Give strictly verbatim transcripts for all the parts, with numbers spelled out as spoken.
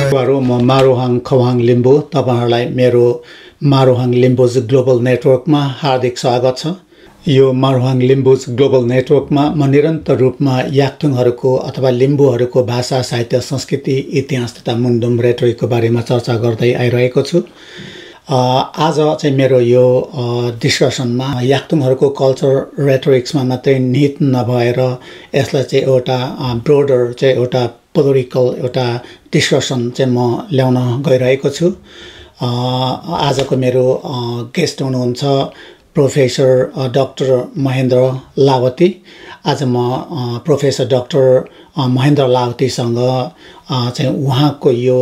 बारो म मारोहाङ खवाङ लिम्बू तपाईहरुलाई मेरो मारोहाङ लिम्बूज ग्लोबल नेटवर्कमा हार्दिक स्वागत छ। यो मारोहाङ लिम्बूज ग्लोबल नेटवर्कमा म निरन्तर रूपमा याक्थुङहरुको अथवा लिम्बूहरुको भाषा, साहित्य, संस्कृति, इतिहास तथा मुन्डुम रेटोरिकको बारेमा चर्चा गर्दै आइरहेको छु। आज चाहिँ मेरो यो डिस्कसनमा याक्थुङहरुको कल्चर रेटोरिक्समा मात्रै निहित नभएर यसलाई चाहिँ एउटा ब्रोडर चाहिँ एउटा पोलिटिकल एउटा डिस्कसन चाहिँ म ल्याउन गइरहेको छु। आजको मेरो गेस्ट हुनुहुन्छ प्रोफेसर डाक्टर महेन्द्र लावती। आज म प्रोफेसर डाक्टर महेन्द्र लावतीसँग चाहिँ उहाँको यो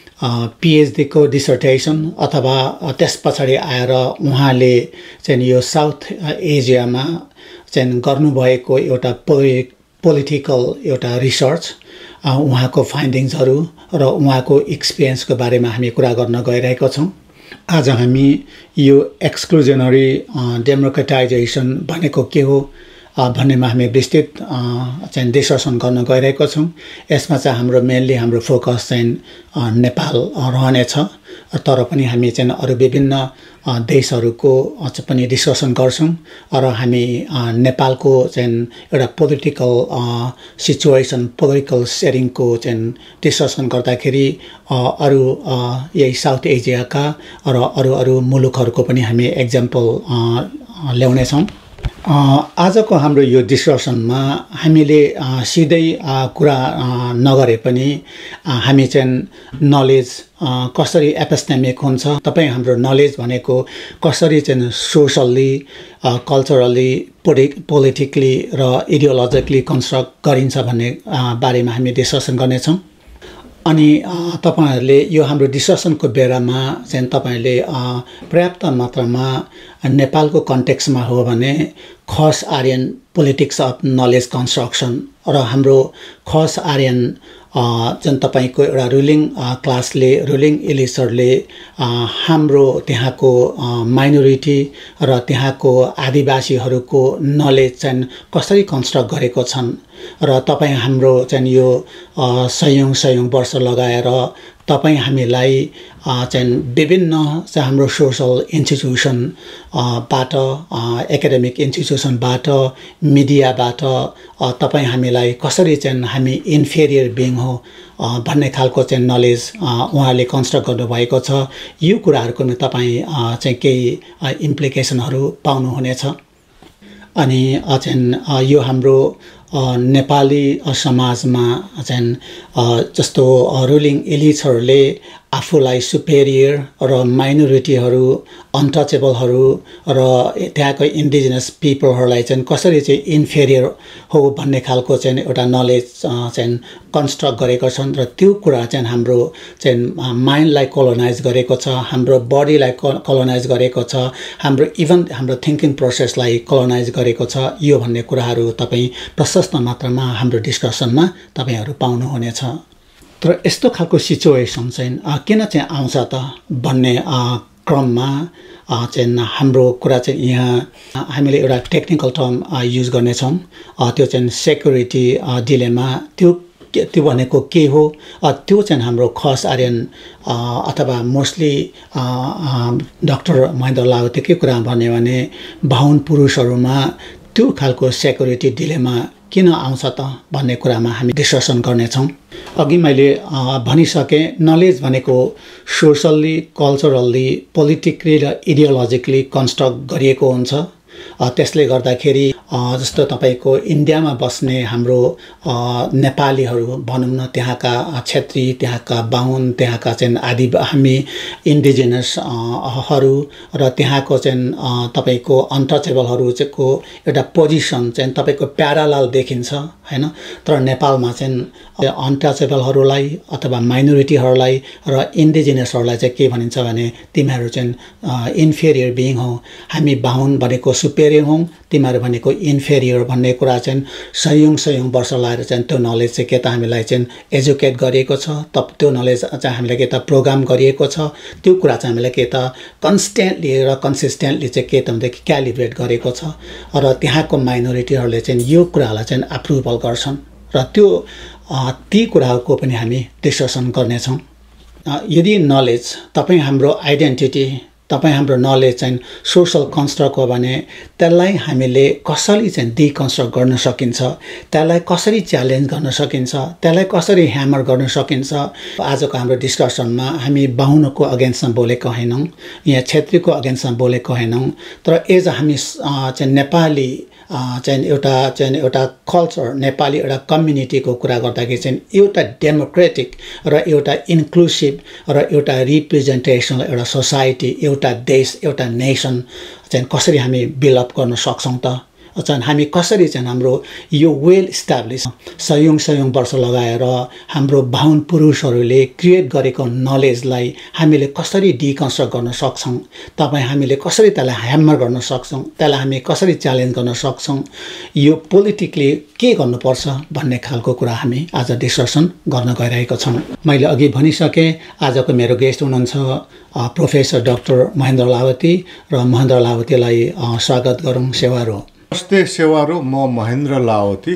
पीएचडी को डिसर्टेसन अथवा त्यस पछाडि आएर उहाँले चाहिँ यो साउथ एसियामा चाहिँ गर्नुभएको एउटा पोलिटिकल एउटा रिसर्च, उहाँको फाइन्डिङ्सहरु र उहाँको एक्सपिरियन्सको बारेमा हामी कुरा गर्न गइरहेका छौं। आज हामी यो एक्सक्लुजनरी डेमोक्रेटाइजेसन भनेको के हो भन्नेमा हामी विस्तृत चाहिँ डिस्कसन गर्न गइरहेका छौं। यसमा चाहिँ हाम्रो मेनली हाम्रो फोकस चाहिँ नेपाल रहनेछ, तर पनि हामी चाहिँ अरु विभिन्न देशहरुको पनि डिस्कसन गर्छौं र हामी नेपालको चाहिँ एउटा पोलिटिकल सिचुएसन, पोलिटिकल सेटिङको चाहिँ डिस्कसन गर्दाखेरि अरु यही साउथ एसियाका र अरु अरु मुलुकहरुको पनि हामी एक्जाम्पल ल्याउने छौं। आजको हाम्रो यो डिस्कसनमा हामीले सिधै कुरा नगरे पनि हामी चाहिँ नलेज कसरी एपिस्टेमिक हुन्छ, तपाई हाम्रो नलेज भनेको कसरी चाहिँ सोशली, कल्चरली, पोलिटिकली र इडियोलोजिकली कन्स्ट्रक्ट गरिन्छ भन्ने बारेमा हामी डिस्कसन गर्ने छौं। अनि तपाईहरुले यो हाम्रो डिस्कसनको बेलामा चाहिँ तपाईहरुले पर्याप्त मात्रामा नेपालको कन्टेक्स्टमा हो भने Khas Aryan politics of knowledge construction र हाम्रो खस आर्यन जुन तपाईको एउटा रुलिङ क्लासले, रुलिङ इलिट्सहरुले हाम्रो त्यहाँको माइनोरिटी र त्यहाँको आदिवासीहरुको नलेज चाहिँ कसरी कन्स्ट्रक्ट गरेको छन् र तपाई हाम्रो चाहिँ यो सयौं सयौं वर्ष लगाएर तपाई हामीलाई चाहिँ विभिन्न चाहिँ हाम्रो सोशल इन्स्टिट्युसन बाट, एकाडेमिक इन्स्टिट्युसन बाट, मिडियाबाट तपाई हामीलाई कसरी चाहिँ हामी इन्फेरियर बिइङ हो भन्ने खालको चाहिँ नलेज उहाँले कन्स्ट्रक्ट गर्नु भएको छ। यो कुराहरुको तपाई चाहिँ केही इम्प्लिकेसनहरु पाउनु हुनेछ। अनि चाहिँ यो हाम्रो नेपाली समाजमा चाहिँ जस्तो रुलिङ इलिट्सहरुले आफूलाई सुपेरियर र माइनोरिटीहरु, अनटचेबलहरु र त्यहाँको इन्डिजिनस पिपलहरुलाई चाहिँ कसरी चाहिँ इन्फेरियर हो भन्ने खालको चाहिँ एउटा नलेज चाहिँ कन्स्ट्रक्ट गरेको छन् र त्यो कुरा चाहिँ हाम्रो चाहिँ माइन्डलाई कोलोनाइज गरेको छ, हाम्रो बडीलाई कोलोनाइज गरेको छ, हाम्रो इभन हाम्रो थिंकिङ प्रोसेसलाई कोलोनाइज गरेको छ। यो भन्ने कुराहरु तपाई प्रशस्त मात्रामा हाम्रो डिस्कसनमा तपाईहरु पाउनु हुनेछ। तर यस्तो खालको सिचुएसन चाहिँ किन चाहिँ आउँछ त भन्ने क्रममा चाहिँ हाम्रो कुरा चाहिँ यहाँ हामीले एउटा टेक्निकल टर्म युज गर्ने छौं, त्यो चाहिँ सेक्युरिटी डिलेमा। त्यो त्यो भनेको के हो, त्यो चाहिँ हाम्रो खस आर्यन अथवा मोस्टली डाक्टर महेन्द्र लावतीकै कुरा भन्यो भने बाहुन पुरुषहरुमा त्यो खालको सेक्युरिटी डिलेमा किन आउँछ त भन्ने कुरामा हामी डिस्कसन गर्ने छौं। अघि मैले भनिसके नलेज भनेको सोशली, कल्चरली, पोलिटिकली र इडियोलोजिकली कन्स्ट्रक्ट गरिएको हुन्छ। त्यसले गर्दाखेरि जस्तो तपाईको इन्डियामा बस्ने हाम्रो नेपालीहरु भनौं न, त्यहाँका क्षेत्री, त्यहाँका बाहुन, त्यहाँका चाहिँ आदि हामी इन्डिजिनस हरु र त्यहाँको चाहिँ तपाईको अनटचेबलहरु चाहिँ को एउटा पोजिसन चाहिँ तपाईको प्यारालल देखिन्छ हैन। तर नेपालमा चाहिँ अनटचेबलहरुलाई अथवा माइनोरिटीहरुलाई र इन्डिजिनसहरुलाई चाहिँ के भनिन्छ भने तिमीहरु चाहिँ इन्फेरियर बिइङ हो, हामी बाहुन भनेको सुपेरियर हौं, तिमीहरु भनेको इन्फेरियर भन्ने कुरा चाहिँ सयौं सयौं वर्ष लागेर चाहिँ त्यो नलेज चाहिँ के त हामीलाई चाहिँ एजुकेट गरिएको छ, तब त्यो नलेज चाहिँ हामीलाई के त प्रोग्राम गरिएको छ, त्यो कुरा चाहिँ हामीलाई के त कन्स्टेन्टली र कन्सिस्टेन्टली चाहिँ के त भन्दाखेरि क्यालिब्रेट गरेको छ र त्यहाँको माइनोरिटीहरुले चाहिँ यो कुरालाई चाहिँ अप्रुभल गर्छन् र त्यो ती कुराहरुको पनि हामी डिस्कसन गर्ने छौं। यदि नलेज तपाईँ हाम्रो आइडेन्टिटी तपाईँ हाम्रो नलेज चाहिँ सोसल कन्स्ट्रक्ट हो भने त्यसलाई हामीले कसरी चाहिँ डिकन्स्ट्रक्ट गर्न सकिन्छ, त्यसलाई कसरी च्यालेन्ज गर्न सकिन्छ, त्यसलाई कसरी ह्यामर गर्न सकिन्छ। आजको हाम्रो डिस्कसनमा हामी बाहुनको अगेन्स्टमा बोलेको होइनौँ, यहाँ क्षेत्रीको अगेन्स्टमा बोलेको होइनौँ, तर एज हामी चाहिँ नेपाली चाहिँ एउटा चाहिँ एउटा कल्चर नेपाली एउटा कम्युनिटीको कुरा गर्दाखेरि चाहिँ एउटा डेमोक्रेटिक र एउटा इन्क्लुसिभ र एउटा रिप्रेजेन्टेसनल एउटा सोसाइटी, एउटा देश, एउटा नेसन चाहिँ कसरी हामी बिल्डअप गर्न सक्छौँ त, चाहिँ हामी कसरी चाहिँ हाम्रो यो वेल इस्टाब्लिस सयौँ सयौँ वर्ष लगाएर हाम्रो बाहुन पुरुषहरूले क्रिएट गरेको नलेजलाई हामीले कसरी डिकन्स्ट्रक्ट गर्न सक्छौँ, तपाईँ हामीले कसरी त्यसलाई ह्यामर गर्न सक्छौँ, त्यसलाई हामी कसरी च्यालेन्ज गर्न सक्छौँ, यो पोलिटिकली के गर्नुपर्छ भन्ने खालको कुरा हामी आज डिस्कसन गर्न गइरहेको छौँ। मैले अघि भनिसकेँ आजको मेरो गेस्ट हुनुहुन्छ प्रोफेसर डाक्टर महेन्द्र लावती र महेन्द्र लावतीलाई स्वागत गरौँ सेवारो। नमस्ते सेवारो, म महेन्द्र लावती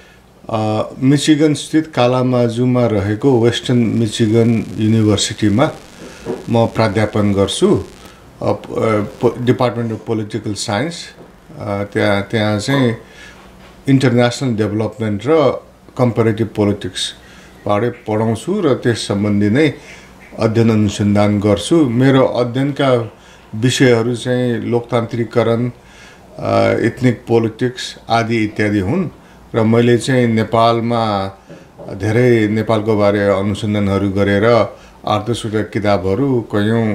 मिचिगन स्थित कालामाजुमा रहेको वेस्टर्न मिचिगन युनिभर्सिटीमा म प्राध्यापन गर्छु, डिपार्टमेन्ट अफ पोलिटिकल साइन्स। त्यहाँ त्यहाँ चाहिँ इन्टरनेसनल डेभलपमेन्ट र कम्पेरेटिभ पोलिटिक्स बारे पढाउँछु र त्यस सम्बन्धी नै अध्ययन अनुसन्धान गर्छु। मेरो अध्ययनका विषयहरू चाहिँ लोकतान्त्रिकरण, इथनिक पोलिटिक्स आदि इत्यादि हुन् र मैले चाहिँ नेपालमा धेरै नेपालको बारे अनुसन्धानहरू गरेर आठ दसवटा किताबहरू, कयौँ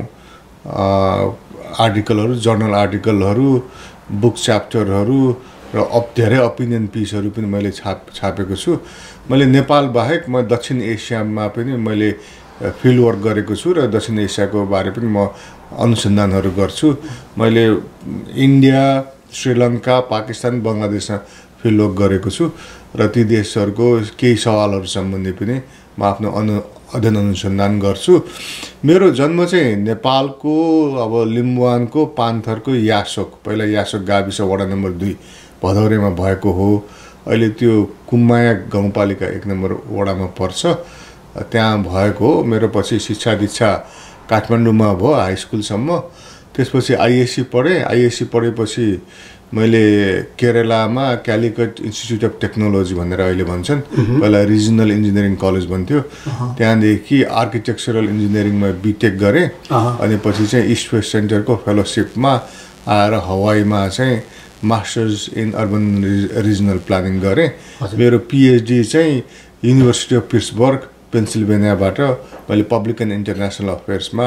आर्टिकलहरू, जर्नल आर्टिकलहरू, बुक च्याप्टरहरू र अप धेरै ओपिनियन पिसहरू पनि मैले छाप छापेको छु। मैले नेपाल बाहेक म दक्षिण एसियामा पनि मैले फिल्ड वर्क गरेको छु र दक्षिण एसियाको बारे पनि म अनुसन्धानहरू गर्छु। मैले इन्डिया, श्रीलङ्का, पाकिस्तान, बङ्गलादेशमा फिल्ड वर्क गरेको छु र ती देशहरूको केही सवालहरू सम्बन्धी पनि म आफ्नो अनु अध्ययन अनुसन्धान गर्छु। मेरो जन्म चाहिँ नेपालको अब लिम्बुवानको पान्थरको यासोक, पहिला यासोक गाविस वडा नम्बर दुई भदौरेमा भएको हो। अहिले त्यो कुम्माया गाउँपालिका एक नम्बर वडामा पर्छ, त्यहाँ भएको हो। मेरो पछि शिक्षा दीक्षा काठमाडौँमा भयो हाई स्कुलसम्म। त्यसपछि आइएससी पढेँ। आइएससी पढेपछि मैले केरलामा क्यालिकट इन्स्टिट्युट अफ टेक्नोलोजी भनेर अहिले भन्छन्, पहिला रिजनल इन्जिनियरिङ कलेज भन्थ्यो, त्यहाँदेखि आर्किटेक्चरल इन्जिनियरिङमा बिटेक गरेँ। अनि पछि चाहिँ इस्ट वेस्ट सेन्टरको फेलोसिपमा आएर हवाईमा चाहिँ masters in urban regional planning गरेँ। मेरो पिएचडी चाहिँ युनिभर्सिटी अफ पिट्सबर्ग पेन्सिल्भेनियाबाट मैले पब्लिक एन्ड इन्टरनेसनल अफेयर्समा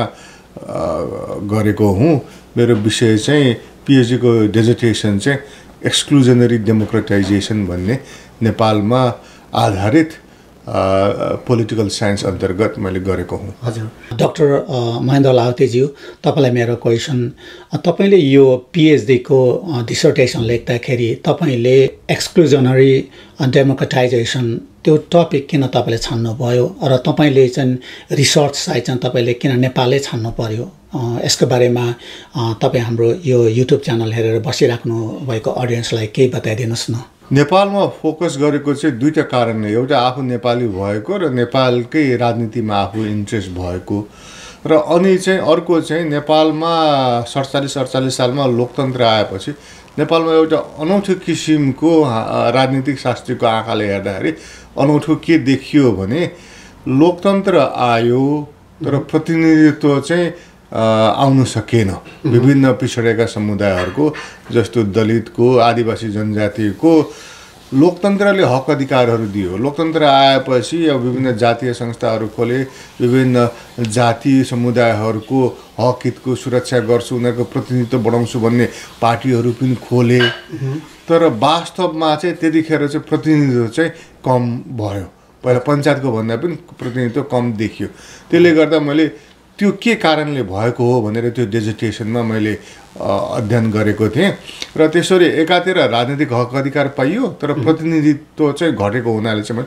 गरेको हुँ। मेरो विषय चाहिँ पिएचडीको डेजर्टेसन चाहिँ एक्सक्लुजनरी डेमोक्राटाइजेसन भन्ने नेपालमा आधारित पोलिटिकल साइन्स अन्तर्गत मैले गरेको हुँ। हजुर डाक्टर महेन्द्र लावतीज्यू, तपाईँलाई मेरो क्वेसन, तपाईँले यो पिएचडीको डिसर्टेसन लेख्दाखेरि तपाईँले एक्सक्लुजनरी डेमोक्राटाइजेसन त्यो टपिक किन तपाईँले छान्नुभयो र तपाईँले चाहिँ रिसर्च साइड चाहिँ तपाईँले किन नेपालै छान्नु पर्यो, यसको बारेमा तपाईँ हाम्रो यो युट्युब च्यानल हेरेर बसिराख्नु भएको अडियन्सलाई केही बताइदिनुहोस् न। नेपालमा फोकस गरेको चाहिँ दुईटा कारणले, एउटा आफू नेपाली भएको र नेपालकै राजनीतिमा आफू इन्ट्रेस्ट भएको, र अनि चाहिँ अर्को चाहिँ नेपालमा सडचालिस अडचालिस सालमा लोकतन्त्र आएपछि नेपालमा एउटा अनौठो किसिमको राजनीतिक शास्त्रीको आँखाले हेर्दाखेरि अनौठो के देखियो भने लोकतन्त्र आयो तर प्रतिनिधित्व चाहिँ आउन सकेन। विभिन्न पिछडेका समुदायहरूको जस्तो दलितको, आदिवासी जनजातिको लोकतन्त्रले हक अधिकारहरू दियो। लोकतन्त्र आएपछि अब विभिन्न जातीय संस्थाहरू खोले, विभिन्न जाति समुदायहरूको हक हितको सुरक्षा गर्छु, उनीहरूको प्रतिनिधित्व बढाउँछु भन्ने पार्टीहरू पनि खोले। तर वास्तवमा चाहिँ त्यतिखेर चाहिँ प्रतिनिधित्व चाहिँ कम भयो, पहिला पञ्चायतको भन्दा पनि प्रतिनिधित्व कम देखियो। त्यसले गर्दा मैले त्यो के कारणले भएको हो भनेर त्यो डेजर्टेसनमा मैले अध्ययन गरेको थिएँ। र त्यसरी एकातिर राजनीतिक हक अधिकार पाइयो तर प्रतिनिधित्व चाहिँ घटेको हुनाले चाहिँ मैले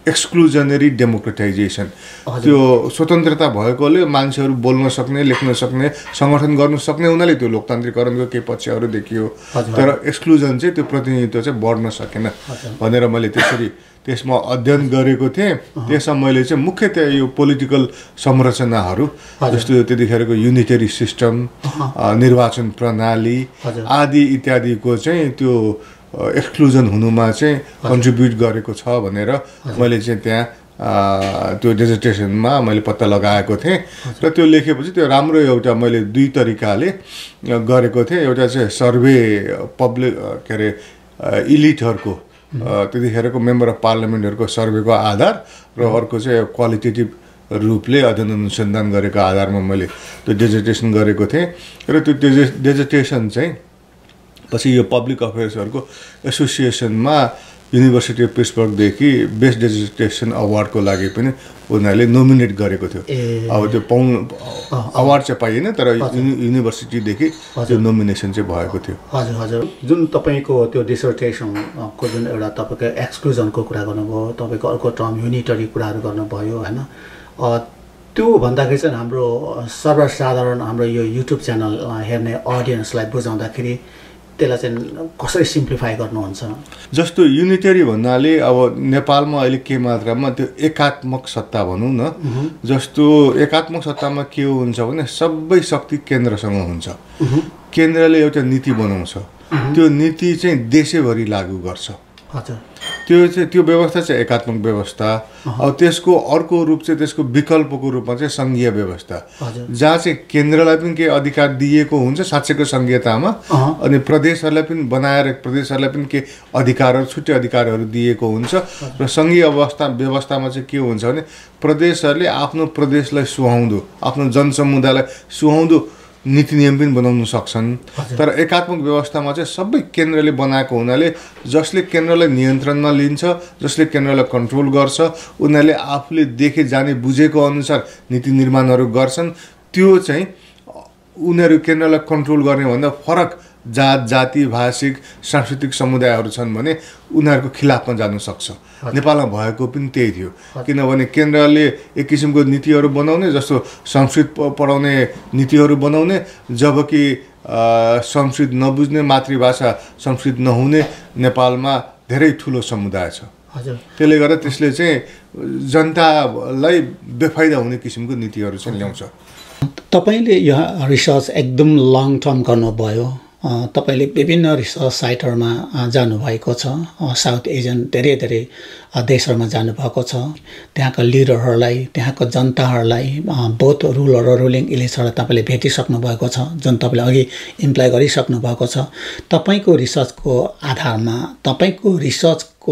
एक्सक्लुजनरी डेमोक्रेटाइजेसन त्यो स्वतन्त्रता भएकोले मान्छेहरू बोल्न सक्ने लेख्न सक्ने सङ्गठन गर्न सक्ने हुनाले त्यो लोकतान्त्रिकरणको केही पक्षहरू देखियो तर एक्सक्लुजन चाहिँ त्यो प्रतिनिधित्व चाहिँ बढ्न सकेन भनेर मैले त्यसरी त्यसमा अध्ययन गरेको थिएँ त्यसमा मैले चाहिँ मुख्यतया यो पोलिटिकल संरचनाहरू जस्तो त्यतिखेरको युनिटरी सिस्टम निर्वाचन प्रणाली आदि इत्यादिको चाहिँ त्यो एक्सक्लुजन हुनुमा चाहिँ कन्ट्रिब्युट गरेको छ भनेर मैले चाहिँ त्यहाँ त्यो डेजर्टेसनमा मैले पत्ता लगाएको थिएँ र त्यो लेखेपछि त्यो राम्रो एउटा मैले दुई तरिकाले गरेको थिएँ एउटा चाहिँ सर्वे पब्लिक के अरे इलिटहरूको त्यतिखेरको मेम्बर अफ पार्लियामेन्टहरूको सर्वेको आधार र अर्को चाहिँ क्वालिटेटिभ रूपले अध्ययन अनुसन्धान गरेको आधारमा मैले त्यो डेजर्टेसन गरेको थिएँ र त्यो डेजर्टेसन चाहिँ पछि यो पब्लिक अफेयर्सहरूको एसोसिएसनमा युनिभर्सिटी अफ पिट्सबर्गदेखि बेस्ट डेजर्टेसन अवार्डको लागि पनि उनीहरूले नोमिनेट गरेको थियो अब त्यो पाउनु अवार्ड चाहिँ पाइएन तर युनिभर्सिटीदेखि त्यो नोमिनेसन चाहिँ भएको थियो हजुर हजुर जुन तपाईँको त्यो डिसर्टेसनको जुन एउटा तपाईँको एक्सक्लुजनको कुरा गर्नुभयो तपाईँको अर्को टर्म युनिटरी कुराहरू गर्नुभयो होइन त्यो भन्दाखेरि चाहिँ हाम्रो सर्वसाधारण हाम्रो यो युट्युब च्यानल हेर्ने अडियन्सलाई बुझाउँदाखेरि त्यसलाई चाहिँ कसरी सिम्प्लिफाई गर्नुहुन्छ जस्तो युनिटरी भन्नाले अब नेपालमा अहिले के मात्रामा त्यो एकात्मक सत्ता भनौँ न जस्तो एकात्मक सत्तामा के हुन्छ भने सबै शक्ति केन्द्रसँग हुन्छ केन्द्रले एउटा नीति बनाउँछ त्यो नीति चाहिँ देशैभरि लागू गर्छ त्यो चाहिँ त्यो व्यवस्था चाहिँ एकात्मक व्यवस्था अब त्यसको अर्को रूप चाहिँ त्यसको विकल्पको रूपमा चाहिँ सङ्घीय व्यवस्था जहाँ चाहिँ केन्द्रलाई पनि केही अधिकार दिएको हुन्छ साँच्चैको सङ्घीयतामा अनि प्रदेशहरूलाई पनि बनाएर प्रदेशहरूलाई पनि केही अधिकारहरू छुट्टै अधिकारहरू दिएको हुन्छ र सङ्घीय अवस्था व्यवस्थामा चाहिँ के हुन्छ भने प्रदेशहरूले आफ्नो प्रदेशलाई सुहाउँदो आफ्नो जनसमुदायलाई सुहाउँदो नीति नियम पनि बनाउन सक्छन् तर एकात्मक व्यवस्थामा चाहिँ सबै केन्द्रले बनाएको हुनाले जसले केन्द्रलाई नियन्त्रणमा लिन्छ जसले केन्द्रलाई कन्ट्रोल गर्छ उनीहरूले आफूले देखे जाने बुझेको अनुसार नीति निर्माणहरू गर्छन् त्यो चाहिँ उनीहरू केन्द्रलाई कन्ट्रोल गर्ने भन्दा फरक जात जाति भाषिक सांस्कृतिक समुदायहरू छन् भने उनीहरूको खिलाफमा जान सक्छ नेपालमा भएको पनि त्यही थियो किनभने केन्द्रले एक किसिमको नीतिहरू बनाउने जस्तो संस्कृत पढाउने नीतिहरू बनाउने जबकि संस्कृत नबुझ्ने मातृभाषा संस्कृत नहुने नेपालमा धेरै ठुलो समुदाय छ त्यसले गर्दा त्यसले चाहिँ जनतालाई बेफाइदा हुने किसिमको नीतिहरू चाहिँ ल्याउँछ तपाईँले यो रिसर्च एकदम लङ टर्म गर्नुभयो तपाईले विभिन्न रिसर्च साइटहरुमा जानुभएको छ साउथ एसियन धेरै धेरै देशहरुमा जानुभएको छ त्यहाँका लिडरहरुलाई त्यहाँको जनताहरुलाई बोथ रुलर र रुलिङ इलिट्सहरुलाई तपाईले भेटिसक्नु भएको छ जुन तपाईले अघि इम्प्लाइ गरिसक्नु भएको छ तपाईको रिसर्चको आधारमा तपाईको रिसर्चको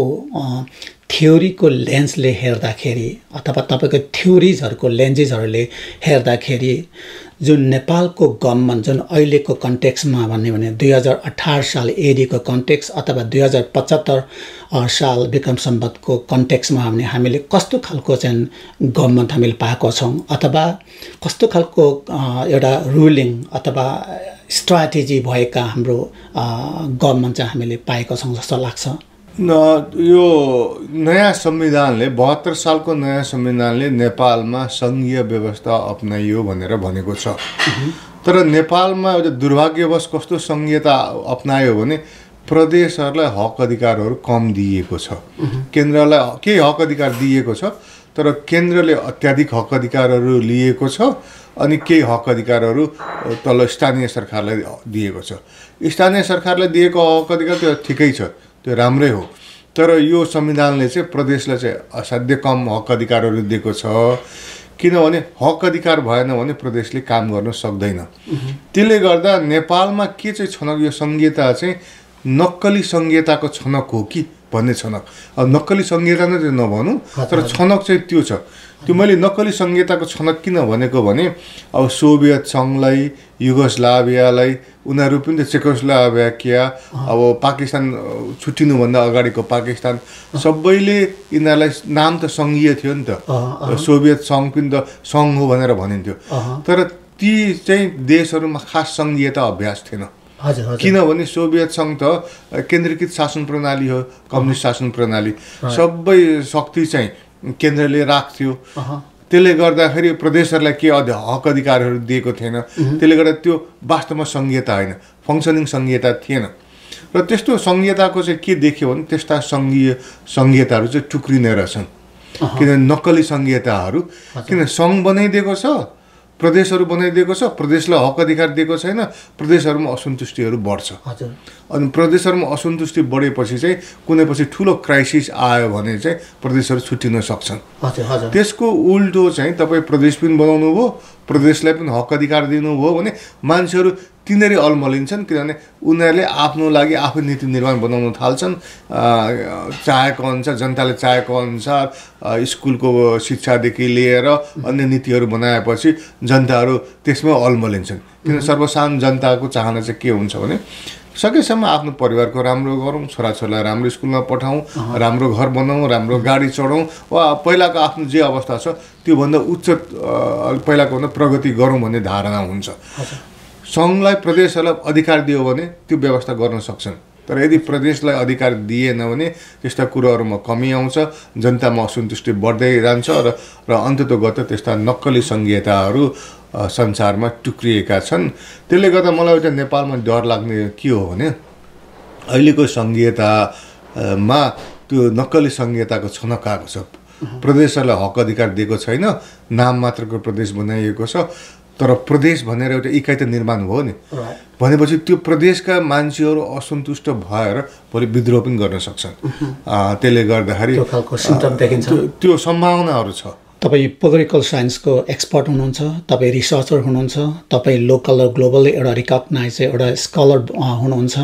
थ्योरीको लेन्सले हेर्दाखेरि अथवा तपाईको थ्योरीजहरुको लेन्जेसहरुले हेर्दाखेरि जुन नेपालको गभर्नमेन्ट जुन अहिलेको कन्टेक्स्टमा भन्ने भने दुई हजार अठार साल एडीको कन्टेक्स्ट अथवा दुई हजार पचहत्तर साल विक्रम सम्वतको कन्टेक्स्टमा भने हामीले कस्तो खालको चाहिँ गभर्नमेन्ट हामीले पाएको छौं अथवा कस्तो खालको एउटा रुलिङ अथवा स्ट्र्याटेजी भएका हाम्रो गभर्नमेन्ट चाहिँ हामीले पाएको छौं जस्तो लाग्छ न यो नयाँ संविधानले बहत्तर सालको नयाँ संविधानले नेपालमा संघीय व्यवस्था अपनाइयो भनेर भनेको छ तर नेपालमा एउटा दुर्भाग्यवश कस्तो संघीयता अपनायो भने प्रदेशहरूलाई हक अधिकारहरू कम दिएको छ केन्द्रलाई केही हक अधिकार दिएको छ तर केन्द्रले अत्याधिक हक अधिकारहरू लिएको छ अनि केही हक अधिकारहरू तल स्थानीय सरकारलाई दिएको छ स्थानीय सरकारलाई दिएको हक अधिकार त्यो ठिकै छ त्यो राम्रै हो तर यो संविधानले चाहिँ प्रदेशलाई चाहिँ असाध्य कम हक अधिकारहरू दिएको छ किनभने हक अधिकार भएन भने प्रदेशले काम गर्न सक्दैन त्यसले गर्दा नेपालमा के चाहिँ छनक यो संघीयता चाहिँ नक्कली संघीयताको छनक हो कि भन्ने छनक अब नक्कली संघीयता नै नभनौँ तर छनक चाहिँ त्यो छ त्यो मैले नक्कली संघीयताको छनक किन भनेको भने अब सोभियत सङ्घलाई युगोस्लाभियालाई उनीहरू पनि त चेकोस्लोभाकिया अब पाकिस्तान छुट्टिनुभन्दा अगाडिको पाकिस्तान सबैले यिनीहरूलाई नाम त सङ्घीय थियो नि त सोभियत सङ्घ पनि त सङ्घ हो भनेर भनिन्थ्यो तर ती चाहिँ देशहरूमा खास सङ्घीयता अभ्यास थिएन किनभने सोभियत सङ्घ त केन्द्रीकृत शासन प्रणाली हो कम्युनिस्ट शासन प्रणाली सबै शक्ति चाहिँ केन्द्रले राख्थ्यो त्यसले गर्दाखेरि प्रदेशहरूलाई के हक अधिकारहरू दिएको थिएन त्यसले गर्दा त्यो वास्तवमा संघीयता होइन फङ्सनिङ संघीयता थिएन र त्यस्तो संघीयताको चाहिँ के देख्यो भने त्यस्ता संघीय संघीयताहरू चाहिँ टुक्रिने रहेछन् किन नक्कली संघीयताहरू किन सङ्घ बनाइदिएको छ प्रदेशहरू बनाइदिएको छ प्रदेशलाई हक अधिकार दिएको छैन प्रदेशहरूमा असन्तुष्टिहरू बढ्छ अनि प्रदेशहरूमा असन्तुष्टि बढेपछि चाहिँ कुनै पछि ठुलो क्राइसिस आयो भने चाहिँ प्रदेशहरू छुट्टिन सक्छन् त्यसको उल्टो चाहिँ तपाईँ प्रदेश पनि बनाउनु भयो प्रदेशलाई पनि हक अधिकार दिनुभयो भने मान्छेहरू तिनीहरू अल्मलिन्छन् किनभने उनीहरूले आफ्नो लागि आफै नीति निर्माण बनाउन थाल्छन् चाहेको अनुसार जनताले चाहेको अनुसार स्कुलको शिक्षादेखि लिएर अन्य नीतिहरू बनाएपछि जनताहरू त्यसमै अल्मलिन्छन् किन सर्वसाधारण जनताको चाहना चाहिँ के हुन्छ भने सकेसम्म आफ्नो परिवारको राम्रो गरौँ छोराछोरीलाई राम्रो स्कुलमा पठाउँ राम्रो घर बनाऊँ राम्रो गाडी चढाउँ वा पहिलाको आफ्नो जे अवस्था छ त्योभन्दा उच्च पहिलाको भन्दा प्रगति गरौँ भन्ने धारणा हुन्छ सङ्घलाई प्रदेशहरूलाई अधिकार दियो भने त्यो व्यवस्था गर्न सक्छन् तर यदि प्रदेशलाई अधिकार दिएन भने त्यस्ता कुराहरूमा कमी आउँछ जनतामा असन्तुष्टि बढ्दै जान्छ र र अन्ततोगत त्यस्ता नक्कली संघीयताहरू संसारमा टुक्रिएका छन् त्यसले गर्दा मलाई एउटा नेपालमा डर लाग्ने के हो भने अहिलेको संघीयतामा त्यो नक्कली संघीयताको छनक आएको छ प्रदेशहरूलाई हक अधिकार दिएको छैन नाम मात्रको प्रदेश बनाइएको छ तर प्रदेश भनेर एउटा इकाइ त निर्माण भयो नि भनेपछि त्यो प्रदेशका मान्छेहरू असन्तुष्ट भएर भोलि विद्रोह पनि गर्न सक्छन् त्यसले गर्दाखेरि त्यो सम्भावनाहरू छ तपाईँ पोलिटिकल साइन्सको एक्सपर्ट हुनुहुन्छ तपाईँ रिसर्चर हुनुहुन्छ तपाईँ लोकल र ग्लोबल एउटा रिकग्नाइज एउटा स्कलर हुनुहुन्छ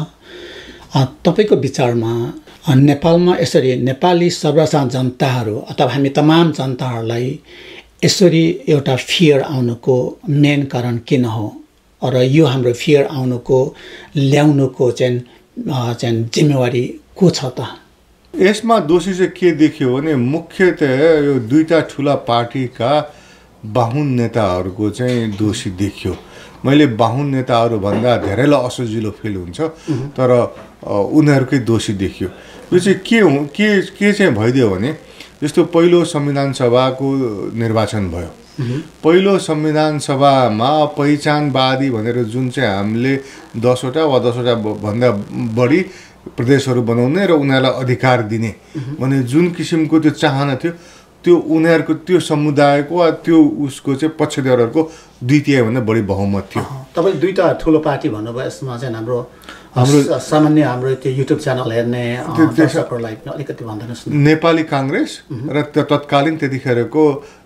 तपाईँको विचारमा नेपालमा यसरी नेपाली सर्वसाधारण जनताहरू अथवा हामी तमाम जनताहरूलाई यसरी एउटा फियर आउनुको मेन कारण किन हो र यो हाम्रो फियर आउनुको ल्याउनुको चाहिँ चाहिँ जिम्मेवारी को छ त यसमा दोषी चाहिँ के देखियो भने मुख्यतः यो दुईटा ठुला पार्टीका बाहुन नेताहरूको चाहिँ दोषी देखियो मैले बाहुन नेताहरू भन्दा धेरैलाई असजिलो फिल हुन्छ तर उनीहरूकै दोषी देखियो यो चाहिँ के हो के के चाहिँ भइदियो भने जस्तो पहिलो संविधान सभाको निर्वाचन भयो पहिलो संविधान सभामा पहिचानवादी भनेर जुन चाहिँ हामीले दसवटा वा दसवटा भन्दा बढी प्रदेशहरू बनाउने र उनीहरूलाई अधिकार दिने भने जुन किसिमको त्यो चाहना थियो त्यो उनीहरूको त्यो समुदायको वा त्यो उसको चाहिँ पक्षधरहरूको द्वितीय भन्दा बढी बहुमत थियो तपाईँ दुईटा ठुलो पार्टी भन्नुभयो यसमा चाहिँ हाम्रो हाम्रो सामान्य हाम्रो त्यो युट्युब च्यानल हेर्ने दर्शकहरूलाई अलिकति भनिदिनुहोस् न नेपाली काङ्ग्रेस र तत्कालीन त्यतिखेरको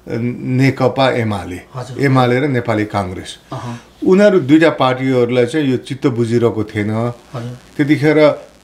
नेकपा एमाले एमाले र नेपाली काङ्ग्रेस उनीहरू दुईटा पार्टीहरूलाई चाहिँ यो चित्त बुझिरहेको थिएन त्यतिखेर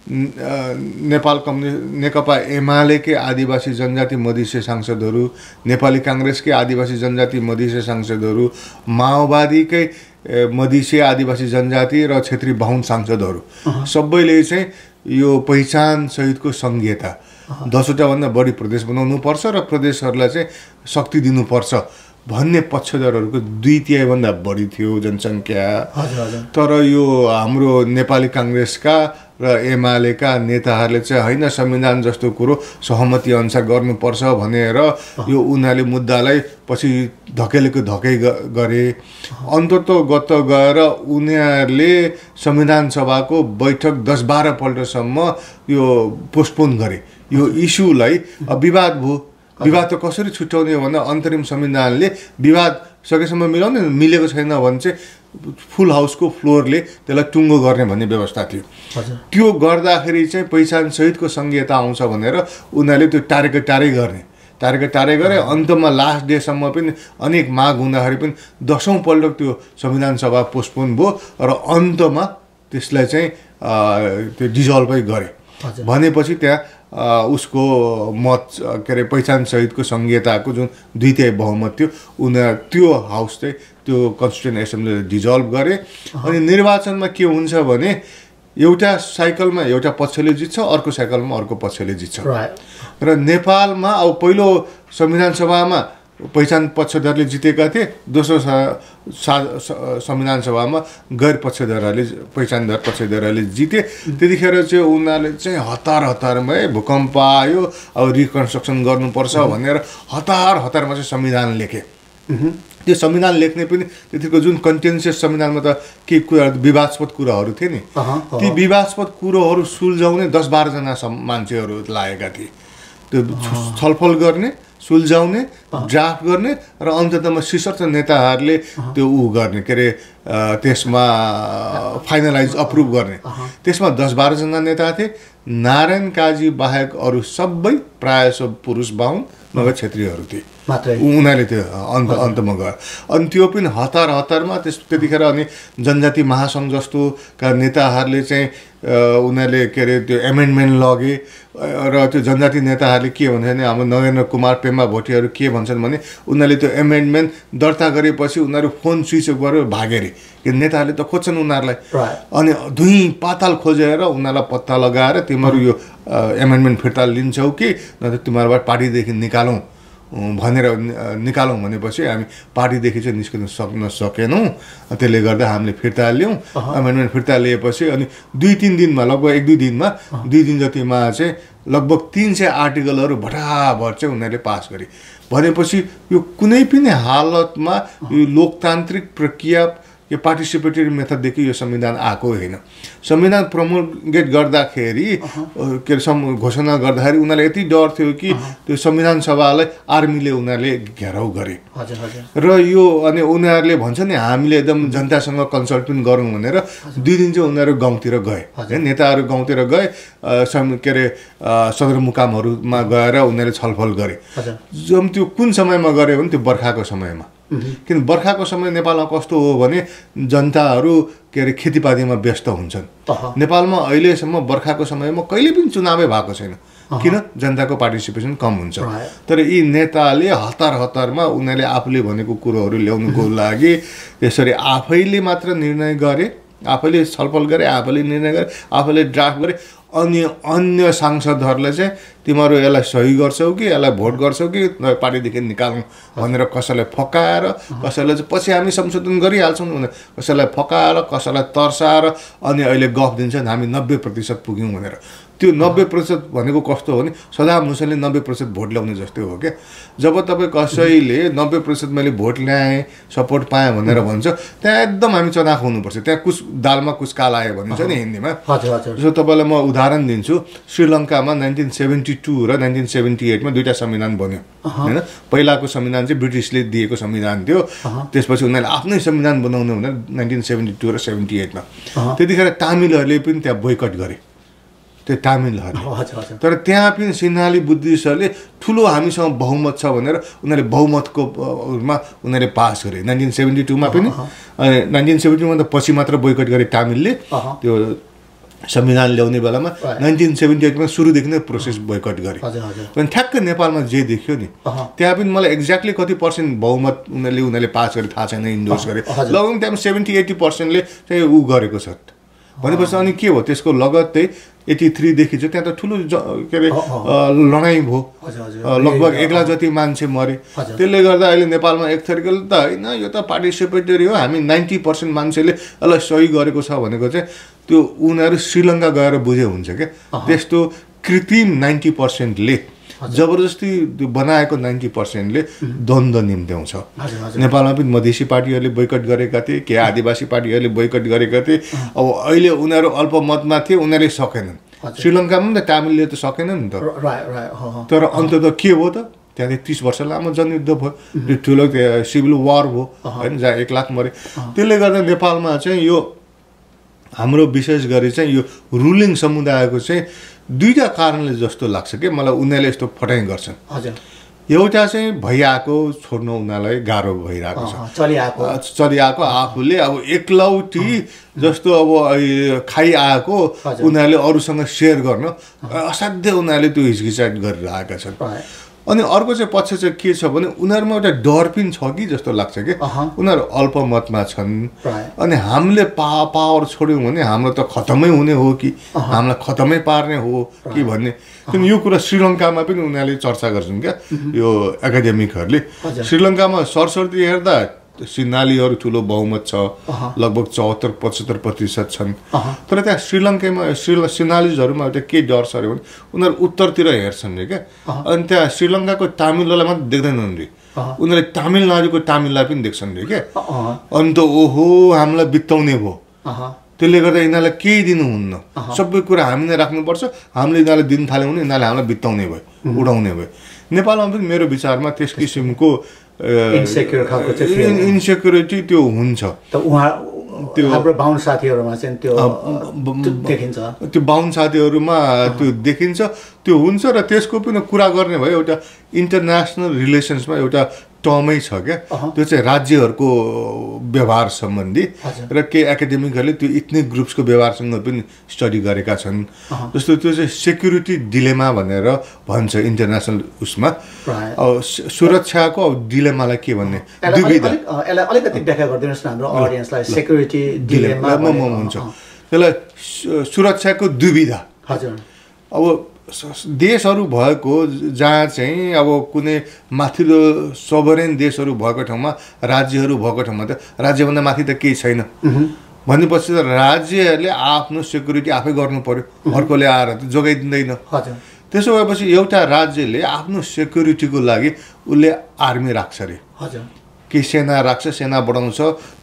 नेपाल कम्युनिस्ट नेकपा एमालेकै आदिवासी जनजाति मधेसी सांसदहरू नेपाली काङ्ग्रेसकै आदिवासी जनजाति मधेसी सांसदहरू माओवादीकै मधेसी आदिवासी जनजाति र क्षेत्री बाहुन सांसदहरू सबैले चाहिँ यो पहिचान सहितको संघीयता दसवटा भन्दा बढी प्रदेश बनाउनु पर्छ र प्रदेशहरूलाई चाहिँ शक्ति दिनुपर्छ भन्ने पक्षधरहरूको द्वितीय भन्दा बढी थियो जनसङ्ख्या तर यो हाम्रो नेपाली काङ्ग्रेसका र एमालेका नेताहरूले चाहिँ होइन संविधान जस्तो कुरो सहमति अनुसार गर्नुपर्छ भनेर यो उनीहरूले मुद्दालाई पछि धकेलेको धकै गरे अन्ततोगत गएर उनीहरूले संविधान सभाको बैठक दस बाह्र पल्टसम्म यो पोस्टपोन गरे यो इस्युलाई विवाद भयो विवाद त कसरी छुट्याउने हो भन्दा अन्तरिम संविधानले विवाद सकेसम्म मिलाउने मिलेको छैन भने चाहिँ फुल हाउसको फ्लोरले त्यसलाई टुङ्गो गर्ने भन्ने व्यवस्था थियो त्यो गर्दाखेरि चाहिँ पहिचान सहितको संघीयता आउँछ भनेर उनीहरूले त्यो टारेको टारै गर्ने टारेको टारै गरे अन्तमा लास्ट डेसम्म पनि अनेक माग हुँदाखेरि पनि दसौँ पल्ट त्यो संविधान सभा पोस्टपोन भयो र अन्तमा त्यसलाई चाहिँ त्यो डिजल्भै गरे भनेपछि त्यहाँ उसको मत के अरे पहिचान सहितको संघीयताको जुन द्वितीय बहुमत थियो उनीहरू त्यो हाउस चाहिँ त्यो कन्स्टिट्युएन्ट एसेम्ब्लीले डिजल्भ गरे अनि निर्वाचनमा के हुन्छ भने एउटा साइकलमा एउटा पक्षले जित्छ अर्को साइकलमा अर्को पक्षले जित्छ र नेपालमा अब पहिलो संविधान सभामा पहिचान पक्षधरले जितेका थिए, दोस्रो संविधान सभामा गैर पक्षधरहरूले पहिचानधर पक्षधरहरूले जिते। त्यतिखेर चाहिँ उनीहरूले चाहिँ हतार हतारमा है भूकम्प आयो, अब रिकन्स्ट्रक्सन गर्नुपर्छ भनेर हतार हतारमा चाहिँ संविधान लेखे। त्यो संविधान लेख्ने पनि त्यतिको जुन कन्टेन्सियस संविधानमा त केही कुराहरू विवादास्पद कुराहरू थिए नि, ती विवादास्पद कुरोहरू सुल्झाउने दस बाह्रजना मान्छेहरू लागेका थिए। त्यो छलफल गर्ने, सुल्झाउने, ड्राफ्ट गर्ने र अन्ततमा शीर्षस्थ नेताहरूले त्यो ऊ गर्ने के अरे त्यसमा फाइनलाइज अप्रुभ गर्ने। त्यसमा दस बाह्रजना नेता थिए। नारायण काजी बाहेक अरू सबै प्रायः सब पुरुष बाहुन नभए क्षेत्रीहरू थिए। उनीहरूले त्यो अन्त अन्तमा गयो। अनि त्यो पनि हतार हतारमा त्यस त्यतिखेर अनि जनजाति महासङ्घ जस्तोका नेताहरूले चाहिँ उनीहरूले के अरे त्यो एमेन्डमेन्ट लगे र त्यो जनजाति नेताहरूले के भन्छ भने हाम्रो नरेन्द्र कुमार पेम्बा भोटियाहरू के भन्छन् भने उनीहरूले त्यो एमेन्डमेन्ट दर्ता गरेपछि उनीहरू फोन स्विच अफ गरेर भागे अरे। कि नेताहरूले त खोज्छन् उनीहरूलाई, अनि धुई पाताल खोजेर उनीहरूलाई पत्ता लगाएर तिमीहरू यो एमेन्डमेन्ट फिर्ता लिन्छौ कि नत्र तिमीहरूबाट पार्टीदेखि निकालौँ भनेर निकालौँ भनेपछि हामी पार्टीदेखि चाहिँ निस्किन सक्न सकेनौँ। त्यसले गर्दा हामीले फिर्ता ल्याउँ। एमेन्डमेन्ट फिर्ता लिएपछि अनि दुई तिन दिनमा लगभग एक दुई दिनमा दुई दिन जतिमा चाहिँ लगभग तिन सय आर्टिकलहरू भटाभट चाहिँ उनीहरूले पास गरे। भनेपछि यो कुनै पनि हालतमा यो लोकतान्त्रिक प्रक्रिया यो पार्टिसिपेटरी मेथडदेखि यो संविधान आएको होइन। संविधान प्रमोगेट गर्दाखेरि के अरे घोषणा गर्दाखेरि उनीहरूलाई यति डर थियो कि त्यो संविधान सभालाई आर्मीले उनीहरूले घेराउ गरे र यो अनि उनीहरूले भन्छ नि हामीले एकदम जनतासँग कन्सल्ट पनि गरौँ भनेर दुई दिन चाहिँ उनीहरू गाउँतिर गए। नेताहरू गाउँतिर गए, के अरे सदरमुकामहरूमा गएर उनीहरूले छलफल गरे। जब त्यो कुन समयमा गरे भने त्यो बर्खाको समयमा, किन बर्खाको समय नेपालमा कस्तो हो भने जनताहरू के अरे खेतीपातीमा व्यस्त हुन्छन्। नेपालमा अहिलेसम्म बर्खाको समयमा कहिले पनि चुनावै भएको छैन, किन जनताको पार्टिसिपेसन कम हुन्छ। तर यी नेताले हतार हतारमा उनीहरूले आफूले भनेको कुरोहरू ल्याउनुको लागि त्यसरी आफैले मात्र निर्णय गरे, आफैले छलफल गरे, आफैले निर्णय गरे, आफैले ड्राफ्ट गरे। अनि अन्य सांसदहरूले चाहिँ तिमीहरू यसलाई सही गर्छौ कि यसलाई भोट गर्छौ कि पार्टीदेखि निकालौँ भनेर कसैलाई फकाएर, कसैलाई चाहिँ पछि हामी संशोधन गरिहाल्छौँ भनेर कसैलाई फकाएर, कसैलाई तर्साएर अनि अहिले गफ दिन्छन् हामी नब्बे प्रतिशत पुग्यौँ भनेर। त्यो नब्बे प्रतिशत भनेको कस्तो हो भने सदाम हुसैनले नब्बे प्रतिशत भोट ल्याउने जस्तै हो क्या। जब तपाईँ कसैले नब्बे प्रतिशत मैले भोट ल्याएँ, सपोर्ट पाएँ भनेर भन्छ, त्यहाँ एकदम हामी चनाखो हुनुपर्छ। त्यहाँ कुछ दालमा कुछ काला आयो भनिन्छ नि हिन्दीमा। जस्तो तपाईँलाई म उदाहरण दिन्छु। श्रीलङ्कामा नाइन्टिन सेभेन्टी टू र नाइन्टिन सेभेन्टी एटमा दुईवटा संविधान बन्यो होइन। पहिलाको संविधान चाहिँ ब्रिटिसले दिएको संविधान थियो, त्यसपछि उनीहरूले आफ्नै संविधान बनाउनु भनेर नाइन्टिन सेभेन्टी टू र सेभेन्टी एटमा त्यतिखेर तामिलहरूले पनि त्यहाँ बोयकट गरे, त्यो तामिलहरूले। तर त्यहाँ पनि सिन्हाली बुद्धिस्टहरूले ठुलो हामीसँग बहुमत छ भनेर उनीहरूले बहुमतको मा उनीहरूले पास गरे नाइन्टिन सेभेन्टी टूमा पनि। नाइन्टिन सेभेन्टी टूमा त पछि मात्र बोयकट गरे तामिलले त्यो संविधान ल्याउने बेलामा। नाइन्टिन सेभेन्टी एटमा सुरुदेखि नै प्रोसेस बोयकट गरे। अनि ठ्याक्कै नेपालमा जे देख्यो नि त्यहाँ पनि मलाई एक्ज्याक्टली कति पर्सेन्ट बहुमत उनीहरूले उनीहरूले पास गरे थाहा छैन, इन्डोर्स गरे। लगभग त्यहाँ सेभेन्टी एट्टी पर्सेन्टले चाहिँ ऊ गरेको छ भनेपछि अनि के हो त्यसको लगत्तै एट्टी थ्रीदेखि चाहिँ त्यहाँ त ठुलो के अरे लडाइँ भयो, लगभग एक लाख जति मान्छे मरे। त्यसले गर्दा अहिले नेपालमा एक थरीको त होइन, यो त पार्टिसिपेटरी हो, हामी नाइन्टी पर्सेन्ट मान्छेले यसलाई सही गरेको छ भनेको चाहिँ त्यो उनीहरू श्रीलङ्का गएर बुझे हुन्छ क्या। त्यस्तो कृत्रिम नाइन्टी पर्सेन्टले जबरजस्ती बनाएको नाइन्टी पर्सेन्टले द्वन्द्व निम्त्याउँछ। नेपालमा पनि मधेसी पार्टीहरूले बोयकट गरेका थिए, के आदिवासी पार्टीहरूले बोयकट गरेका थिए। अब अहिले उनीहरू अल्पमतमा थिए, उनीहरूले सकेनन्। श्रीलङ्कामा पनि त तामिलले त सकेन नि त। तर अन्तत के हो त त्यहाँ तिस वर्ष लामो जनयुद्ध भयो, ठुलो सिभिल वार भयो होइन, जहाँ एक लाख मरे। त्यसले गर्दा नेपालमा चाहिँ यो हाम्रो विशेष गरी चाहिँ यो रुलिङ समुदायको चाहिँ दुईटा कारणले जस्तो लाग्छ कि मलाई उनीहरूले यस्तो फटाइ गर्छन्। एउटा चाहिँ भइआएको छोड्नु उनीहरूलाई गाह्रो भइरहेको छ, चलिआएको चलिआएको आफूले अब एकलौटी जस्तो अब खाइआएको उनीहरूले अरूसँग सेयर गर्न असाध्य उनीहरूले त्यो हिचकिचाट गरिरहेका छन्। अनि अर्को चाहिँ पक्ष चाहिँ के छ भने उनीहरूमा एउटा डर पनि छ कि जस्तो लाग्छ कि उनीहरू अल्पमतमा छन् अनि हामीले पा पावर छोड्यौँ भने हाम्रो त खतमै हुने हो कि हामीलाई खतमै पार्ने हो कि भन्ने किन यो कुरा श्रीलङ्कामा पनि उनीहरूले चर्चा गर्छन् क्या यो एकाडेमिकहरूले श्रीलङ्कामा सरस्वती हेर्दा सिन्हालीहरू ठुलो बहुमत छ लगभग चौहत्तर पचहत्तर प्रतिशत छन् तर त्यहाँ श्रीलङ्कामा श्री सिन्हालिजहरूमा एउटा के डर छ अरे भने उनीहरू उत्तरतिर हेर्छन् रे क्या अनि त्यहाँ श्रीलङ्काको तामिललाई मात्र देख्दैनन् रे उनीहरूले तामिलनाडुको तामिललाई पनि देख्छन् रे क्या अनि त ओहो हामीलाई बित्ताउने भयो त्यसले गर्दा यिनीहरूलाई केही दिनुहुन्न सबै कुरा हामीले राख्नुपर्छ हामीले यिनीहरूलाई दिन थाल्यौँ भने यिनीहरूले हामीलाई बित्ताउने भयो उडाउने भयो नेपालमा पनि मेरो विचारमा त्यस किसिमको इन्सेक्युर खालको चाहिँ इन्सेक्युरिटी त्यो हुन्छ त उहाँ त्यो हाम्रो बाहुन साथीहरूमा चाहिँ त्यो देखिन्छ त्यो बाहुन साथीहरूमा त्यो देखिन्छ त्यो हुन्छ र त्यसको पनि कुरा गर्ने भयो एउटा इन्टरनेसनल रिलेसन्समा एउटा टर्मै छ क्या त्यो चाहिँ राज्यहरूको व्यवहार सम्बन्धी र के एकाडेमिकहरूले त्यो इथनिक ग्रुप्सको व्यवहारसँग पनि स्टडी गरेका छन् जस्तो त्यो चाहिँ सेक्युरिटी डिलेमा भनेर भन्छ इन्टरनेसनल उसमा सुरक्षाको डिलेमालाई के भन्ने दुविधा यसलाई अलिकति व्याख्या गरिदिनुहोस् न हाम्रो अडियन्सलाई सेक्युरिटी डिलेमा हुन्छ त्यसलाई सुरक्षाको दुविधा हजुर अब देशहरू भएको जहाँ चाहिँ अब कुनै माथिल्लो सोभरेन देशहरू भएको ठाउँमा राज्यहरू भएको ठाउँमा त राज्यभन्दा माथि त केही छैन भनेपछि त राज्यहरूले आफ्नो सेक्युरिटी आफै गर्नु पर्यो अर्कोले आएर त जोगाइदिँदैन त्यसो भएपछि एउटा राज्यले आफ्नो सेक्युरिटीको लागि उसले आर्मी राख्छ अरे कि सेना राख्छ सेना बढाउँछ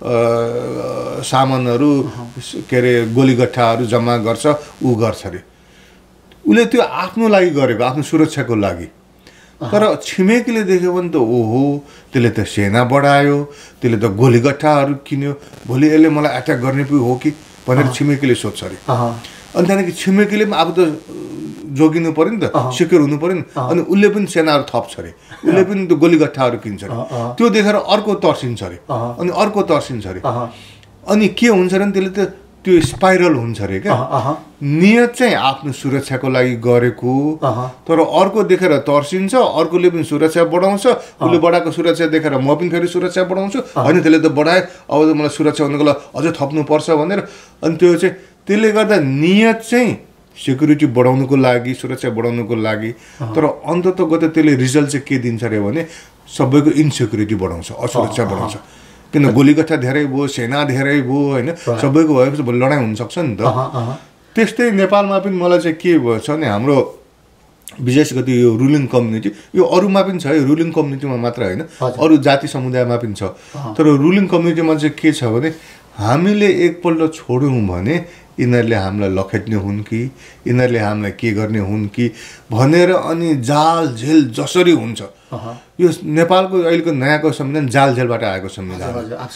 सामानहरू के अरे गोलीगट्ठाहरू जम्मा गर्छ ऊ गर्छ अरे उसले त्यो आफ्नो लागि गरेको आफ्नो सुरक्षाको लागि तर छिमेकीले देख्यो भने त ओहो त्यसले त सेना बढायो त्यसले त गोलीगट्ठाहरू किन्यो भोलि यसले मलाई एट्याक गर्ने पो हो कि भनेर छिमेकीले सोध्छ अरे अनि त्यहाँदेखि छिमेकीले पनि अब त जोगिनु पर्यो नि त सिक्योर हुनु पर्यो नि अनि उसले पनि सेनाहरू थप्छ अरे उसले पनि त्यो गोलीगट्ठाहरू किन्छ अरे त्यो देखेर अर्को तर्सिन्छ अरे अनि अर्को तर्सिन्छ अरे अनि के हुन्छ अरे त्यसले त त्यो स्पाइरल हुन्छ अरे क्या नियत चाहिँ आफ्नो सुरक्षाको लागि गरेको तर अर्को देखेर तर्सिन्छ अर्कोले पनि सुरक्षा बढाउँछ उसले बढाएको सुरक्षा देखेर म पनि फेरि सुरक्षा बढाउँछु होइन त्यसले त बढाए अब त मलाई सुरक्षा हुनुको लागि अझै थप्नुपर्छ भनेर अनि त्यो चाहिँ त्यसले गर्दा नियत चाहिँ सेक्युरिटी बढाउनुको लागि सुरक्षा बढाउनुको लागि तर अन्तत गत त्यसले रिजल्ट चाहिँ के दिन्छ अरे भने सबैको इन्सेक्युरिटी बढाउँछ असुरक्षा बढाउँछ किन गोलीगट्ठा धेरै भयो सेना धेरै भयो होइन सबैको भएपछि भोलि लडाइँ हुनसक्छ नि त त्यस्तै नेपालमा पनि मलाई चाहिँ के भएछ भने हाम्रो विशेष गरी यो रुलिङ कम्युनिटी यो अरूमा पनि छ यो रुलिङ कम्युनिटीमा मात्र होइन अरू जाति समुदायमा पनि छ तर रुलिङ कम्युनिटीमा चाहिँ के छ भने हामीले एकपल्ट छोड्यौँ भने यिनीहरूले हामीलाई लखेट्ने हुन् कि यिनीहरूले हामीलाई के गर्ने हुन् कि भनेर अनि जाल झेल जसरी हुन्छ यो नेपालको अहिलेको नयाँको संविधान जाल झेलबाट आएको संविधान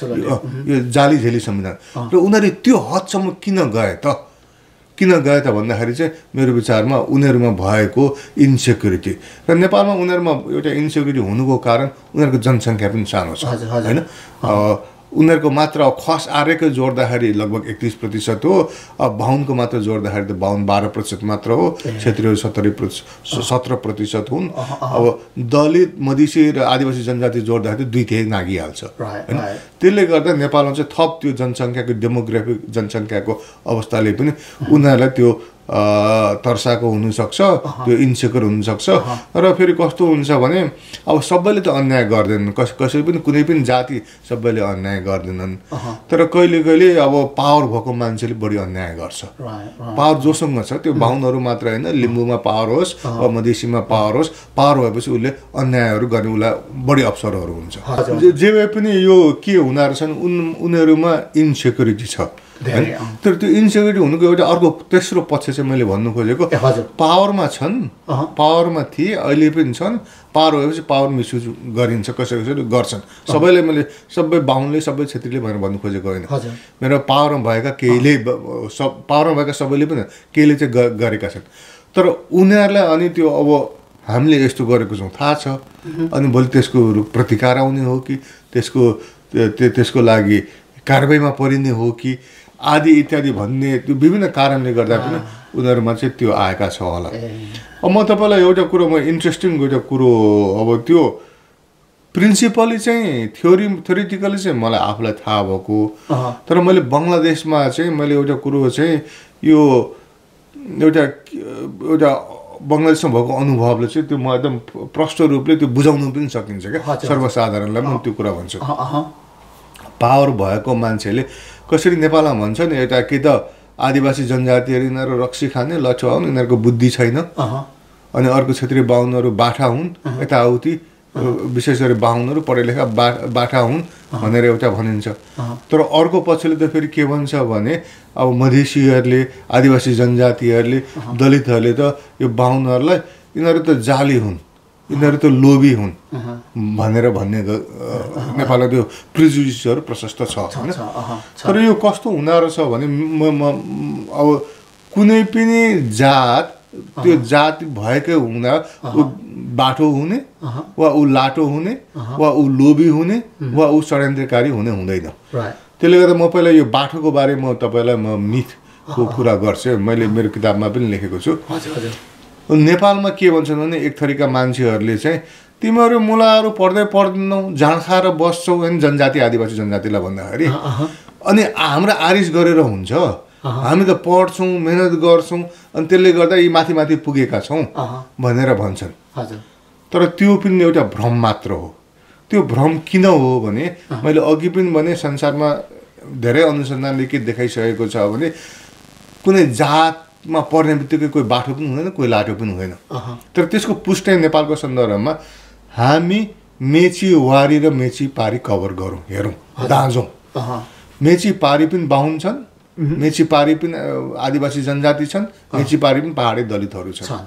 यो जाली झेली संविधान र उनीहरू त्यो हदसम्म किन गए त किन गए त भन्दाखेरि चाहिँ मेरो विचारमा उनीहरूमा भएको इन्सेक्युरिटी र नेपालमा उनीहरूमा एउटा इन्सेक्युरिटी हुनुको कारण उनीहरूको जनसङ्ख्या पनि सानो छ होइन उनीहरूको मात्र खस आर्यको जोड्दाखेरि लगभग एकतिस प्रतिशत हो अब बाहुनको मात्र जोड्दाखेरि त बाहुन बाह्र प्रतिशत मात्र हो क्षेत्रीय सत्तरी प्रतिशत सत्र प्रतिशत हुन् अब दलित मधेसी र आदिवासी जनजाति जोड्दाखेरि दुई तिहाई नागिहाल्छ होइन त्यसले गर्दा नेपालमा चाहिँ थप त्यो जनसङ्ख्याको डेमोग्राफिक जनसङ्ख्याको अवस्थाले पनि उनीहरूलाई त्यो तर्साएको हुनसक्छ त्यो इन्सेक्युर हुनसक्छ र फेरि कस्तो हुन्छ भने अब सबैले त अन्याय गर्दैनन् कस कसै पनि कुनै पनि जाति सबैले अन्याय गर्दैनन् तर कहिले कहिले अब पावर भएको मान्छेले बढी अन्याय गर्छ पावर जोसँग छ त्यो बाहुनहरू मात्र होइन लिम्बूमा पावर होस् वा मधेसीमा पावर होस् पावर भएपछि उसले अन्यायहरू गर्ने उसलाई बढी अवसरहरू हुन्छ जे भए पनि यो के हुनाहरू छन् उन उनीहरूमा इन्सेक्युरिटी छ तर त्यो इन्सेक्युरिटी हुनुको एउटा अर्को तेस्रो पक्ष चाहिँ मैले भन्नु खोजेको पावरमा छन् पावरमा थिए अहिले पनि छन् पावर भएपछि पावर मिसयुज गरिन्छ कसै कसैले गर्छन् सबैले मैले सबै बाहुनले सबै क्षेत्रीले भनेर भन्नु खोजेको होइन मेरो पावरमा भएका केहीले सब पावरमा भएका सबैले पनि केहीले चाहिँ गरेका छन् तर उनीहरूलाई अनि त्यो अब हामीले यस्तो गरेको छौँ थाहा छ अनि भोलि त्यसको प्रतिकार आउने हो कि त्यसको त्यसको लागि कारबाहीमा परिने हो कि आदि इत्यादि भन्ने त्यो विभिन्न कारणले गर्दा पनि उनीहरूमा चाहिँ त्यो आएका छ होला। अब म तपाईँलाई एउटा कुरो म इन्ट्रेस्टिङ एउटा कुरो अब त्यो प्रिन्सिपली चाहिँ थ्योरी थ्योरिटिकली चाहिँ मलाई आफूलाई थाहा भएको, तर मैले बङ्गलादेशमा चाहिँ मैले एउटा कुरो चाहिँ यो एउटा एउटा बङ्गलादेशमा भएको अनुभवले चाहिँ त्यो म एकदम प्रष्ट रूपले त्यो बुझाउनु पनि सकिन्छ क्या सर्वसाधारणलाई। म त्यो कुरा भन्छु, पावर भएको मान्छेले कसरी नेपालमा भन्छ नि एउटा कि त आदिवासी जनजातिहरू यिनीहरू रक्सी खाने लछुवा हुन्, यिनीहरूको बुद्धि छैन, अनि अर्को क्षेत्रीय बाहुनहरू बाठा हुन्, यताउति विशेष गरी बाहुनहरू पढे लेखा बा बाठा हुन् भनेर एउटा भनिन्छ। तर अर्को पछिल्लो त फेरि के भन्छ भने अब मधेसीहरूले आदिवासी जनजातिहरूले दलितहरूले त यो बाहुनहरूलाई यिनीहरू त जाली हुन्, यिनीहरू त लोभी हुन् भनेर भन्ने नेपालमा त्यो प्रिजुडिसहरू प्रशस्त छ होइन। तर यो कस्तो हुँदो रहेछ भने म अब कुनै पनि जात त्यो जाति भएकै हुँदा ऊ बाठो हुने वा ऊ लाटो हुने वा ऊ लोभी हुने वा ऊ षड्यन्त्रकारी हुने हुँदैन। त्यसले गर्दा म पहिला यो बाठोको बारे म तपाईँलाई म मिथको कुरा गर्छु, मैले मेरो किताबमा पनि लेखेको छु। नेपालमा के भन्छन् भने एक थरीका मान्छेहरूले चाहिँ तिमीहरू मुलाहरू पढ्दै पढ्दैनौ, जाँड खाएर बस्छौ होइन, जनजाति आदिवासी जनजातिलाई भन्दाखेरि, अनि हाम्रो आरिस गरेर हुन्छ, हामी त पढ्छौँ मेहनत गर्छौँ अनि त्यसले गर्दा यी माथि माथि पुगेका छौँ भनेर भन्छन्। तर त्यो पनि एउटा भ्रम मात्र हो। त्यो भ्रम किन हो भने मैले अघि पनि भने संसारमा धेरै अनुसन्धानले के देखाइसकेको छ भने कुनै जातमा पर्ने बित्तिकै कोही बाठो पनि हुँदैन, कोही लाटो पनि हुँदैन। तर त्यसको पुष्टि नेपालको सन्दर्भमा हामी मेची वारी र मेची पारी कभर गरौँ, हेरौँ, दाँजौँ। मेची पारी पनि बाहुन छन्, मेची पारी पनि आदिवासी जनजाति छन्, मेची पारी पनि पहाडी दलितहरू छन्।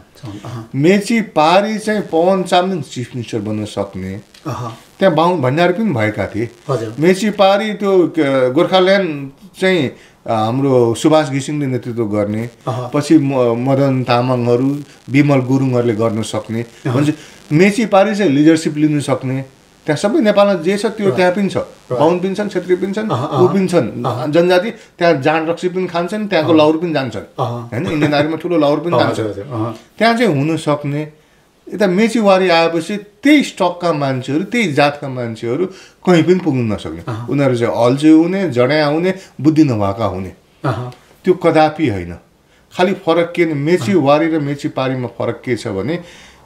मेची पारी चाहिँ पवन चामलिङ चिफ मिनिस्टर बन्न सक्ने त्यहाँ बाहुन भण्डारी पनि भएका थिए। मेची पारी त्यो गोर्खाल्यान्ड चाहिँ हाम्रो सुभाष घिसिङले नेतृत्व गर्ने, पछि मदन तामाङहरू विमल गुरुङहरूले गर्न सक्ने, भन्छ मेची पारी चाहिँ लिडरसिप लिन सक्ने। त्यहाँ सबै नेपालमा जे छ त्यो त्यहाँ पनि छ, बाहुन पनि छन्, क्षेत्रीय पनि छन्, ऊ पनि छन् जनजाति, त्यहाँ जाँड रक्सी पनि खान्छन्, त्यहाँको लाउर पनि जान्छन् होइन, इन्डियन आर्मीमा ठुलो लाउर पनि जान्छ, त्यहाँ चाहिँ हुन सक्ने। यता मेचीवारी आएपछि त्यही स्टकका मान्छेहरू त्यही जातका मान्छेहरू कहीँ पनि पुग्नु नसक्ने, उनीहरू चाहिँ अल्झे हुने, जड्या हुने, बुद्धि नभएका हुने, त्यो कदापि होइन। खालि फरक के मेचीवारी र मेचीपारीमा फरक के छ भने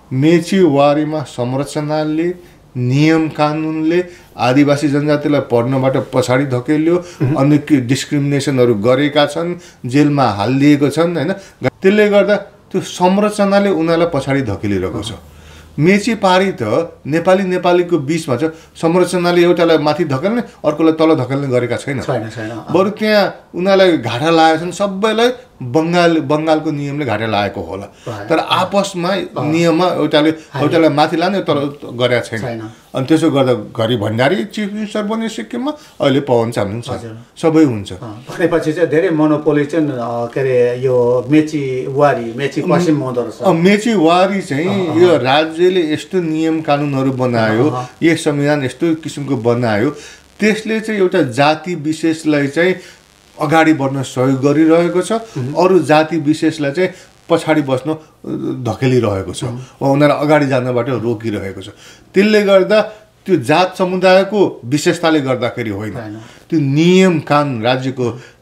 मेचीवारीमा संरचनाले नियम कानुनले आदिवासी जनजातिलाई पढ्नबाट पछाडि धकेल्यो, अनेक डिस्क्रिमिनेसनहरू गरेका छन्, जेलमा हालिदिएको छन् होइन। त्यसले गर्दा त्यो संरचनाले उनीहरूलाई पछाडि धकेलिरहेको छ। मेची पारी त नेपाली नेपालीको बिचमा छ, संरचनाले एउटालाई माथि धकेल्ने अर्कोलाई तल धकेल्ने गरेका छैन, बरु त्यहाँ उनीहरूलाई घाटा लागेका छन्, सबैलाई बङ्गाल बङ्गालको नियमले घाटा लागेको होला, तर आपसमा नियममा एउटाले एउटालाई माथि लाने तर गरेका छैन। अनि त्यसो गर्दा घरि भण्डारी चिफ मिनिस्टर बन्यो सिक्किममा, अहिले पवन चामलिङ छ, सबै हुन्छ। भनेपछि चाहिँ धेरै मोनोपोली चाहिँ के अरे यो मेची वारी मेची पश्चिम हुँदो रहेछ। मेची वारी चाहिँ यो राज्यले यस्तो नियम कानुनहरू बनायो, यो संविधान यस्तो किसिमको बनायो, त्यसले चाहिँ एउटा जाति विशेषलाई चाहिँ अगाडि बढ्न सहयोग गरिरहेको छ, अरू जाति विशेषलाई चाहिँ पछाडि बस्न धकेलिरहेको छ वा उनीहरूलाई अगाडि जानबाट रोकिरहेको छ। त्यसले गर्दा त्यो जात समुदायको विशेषताले गर्दाखेरि होइन, त्यो नियम कानुन राज्यको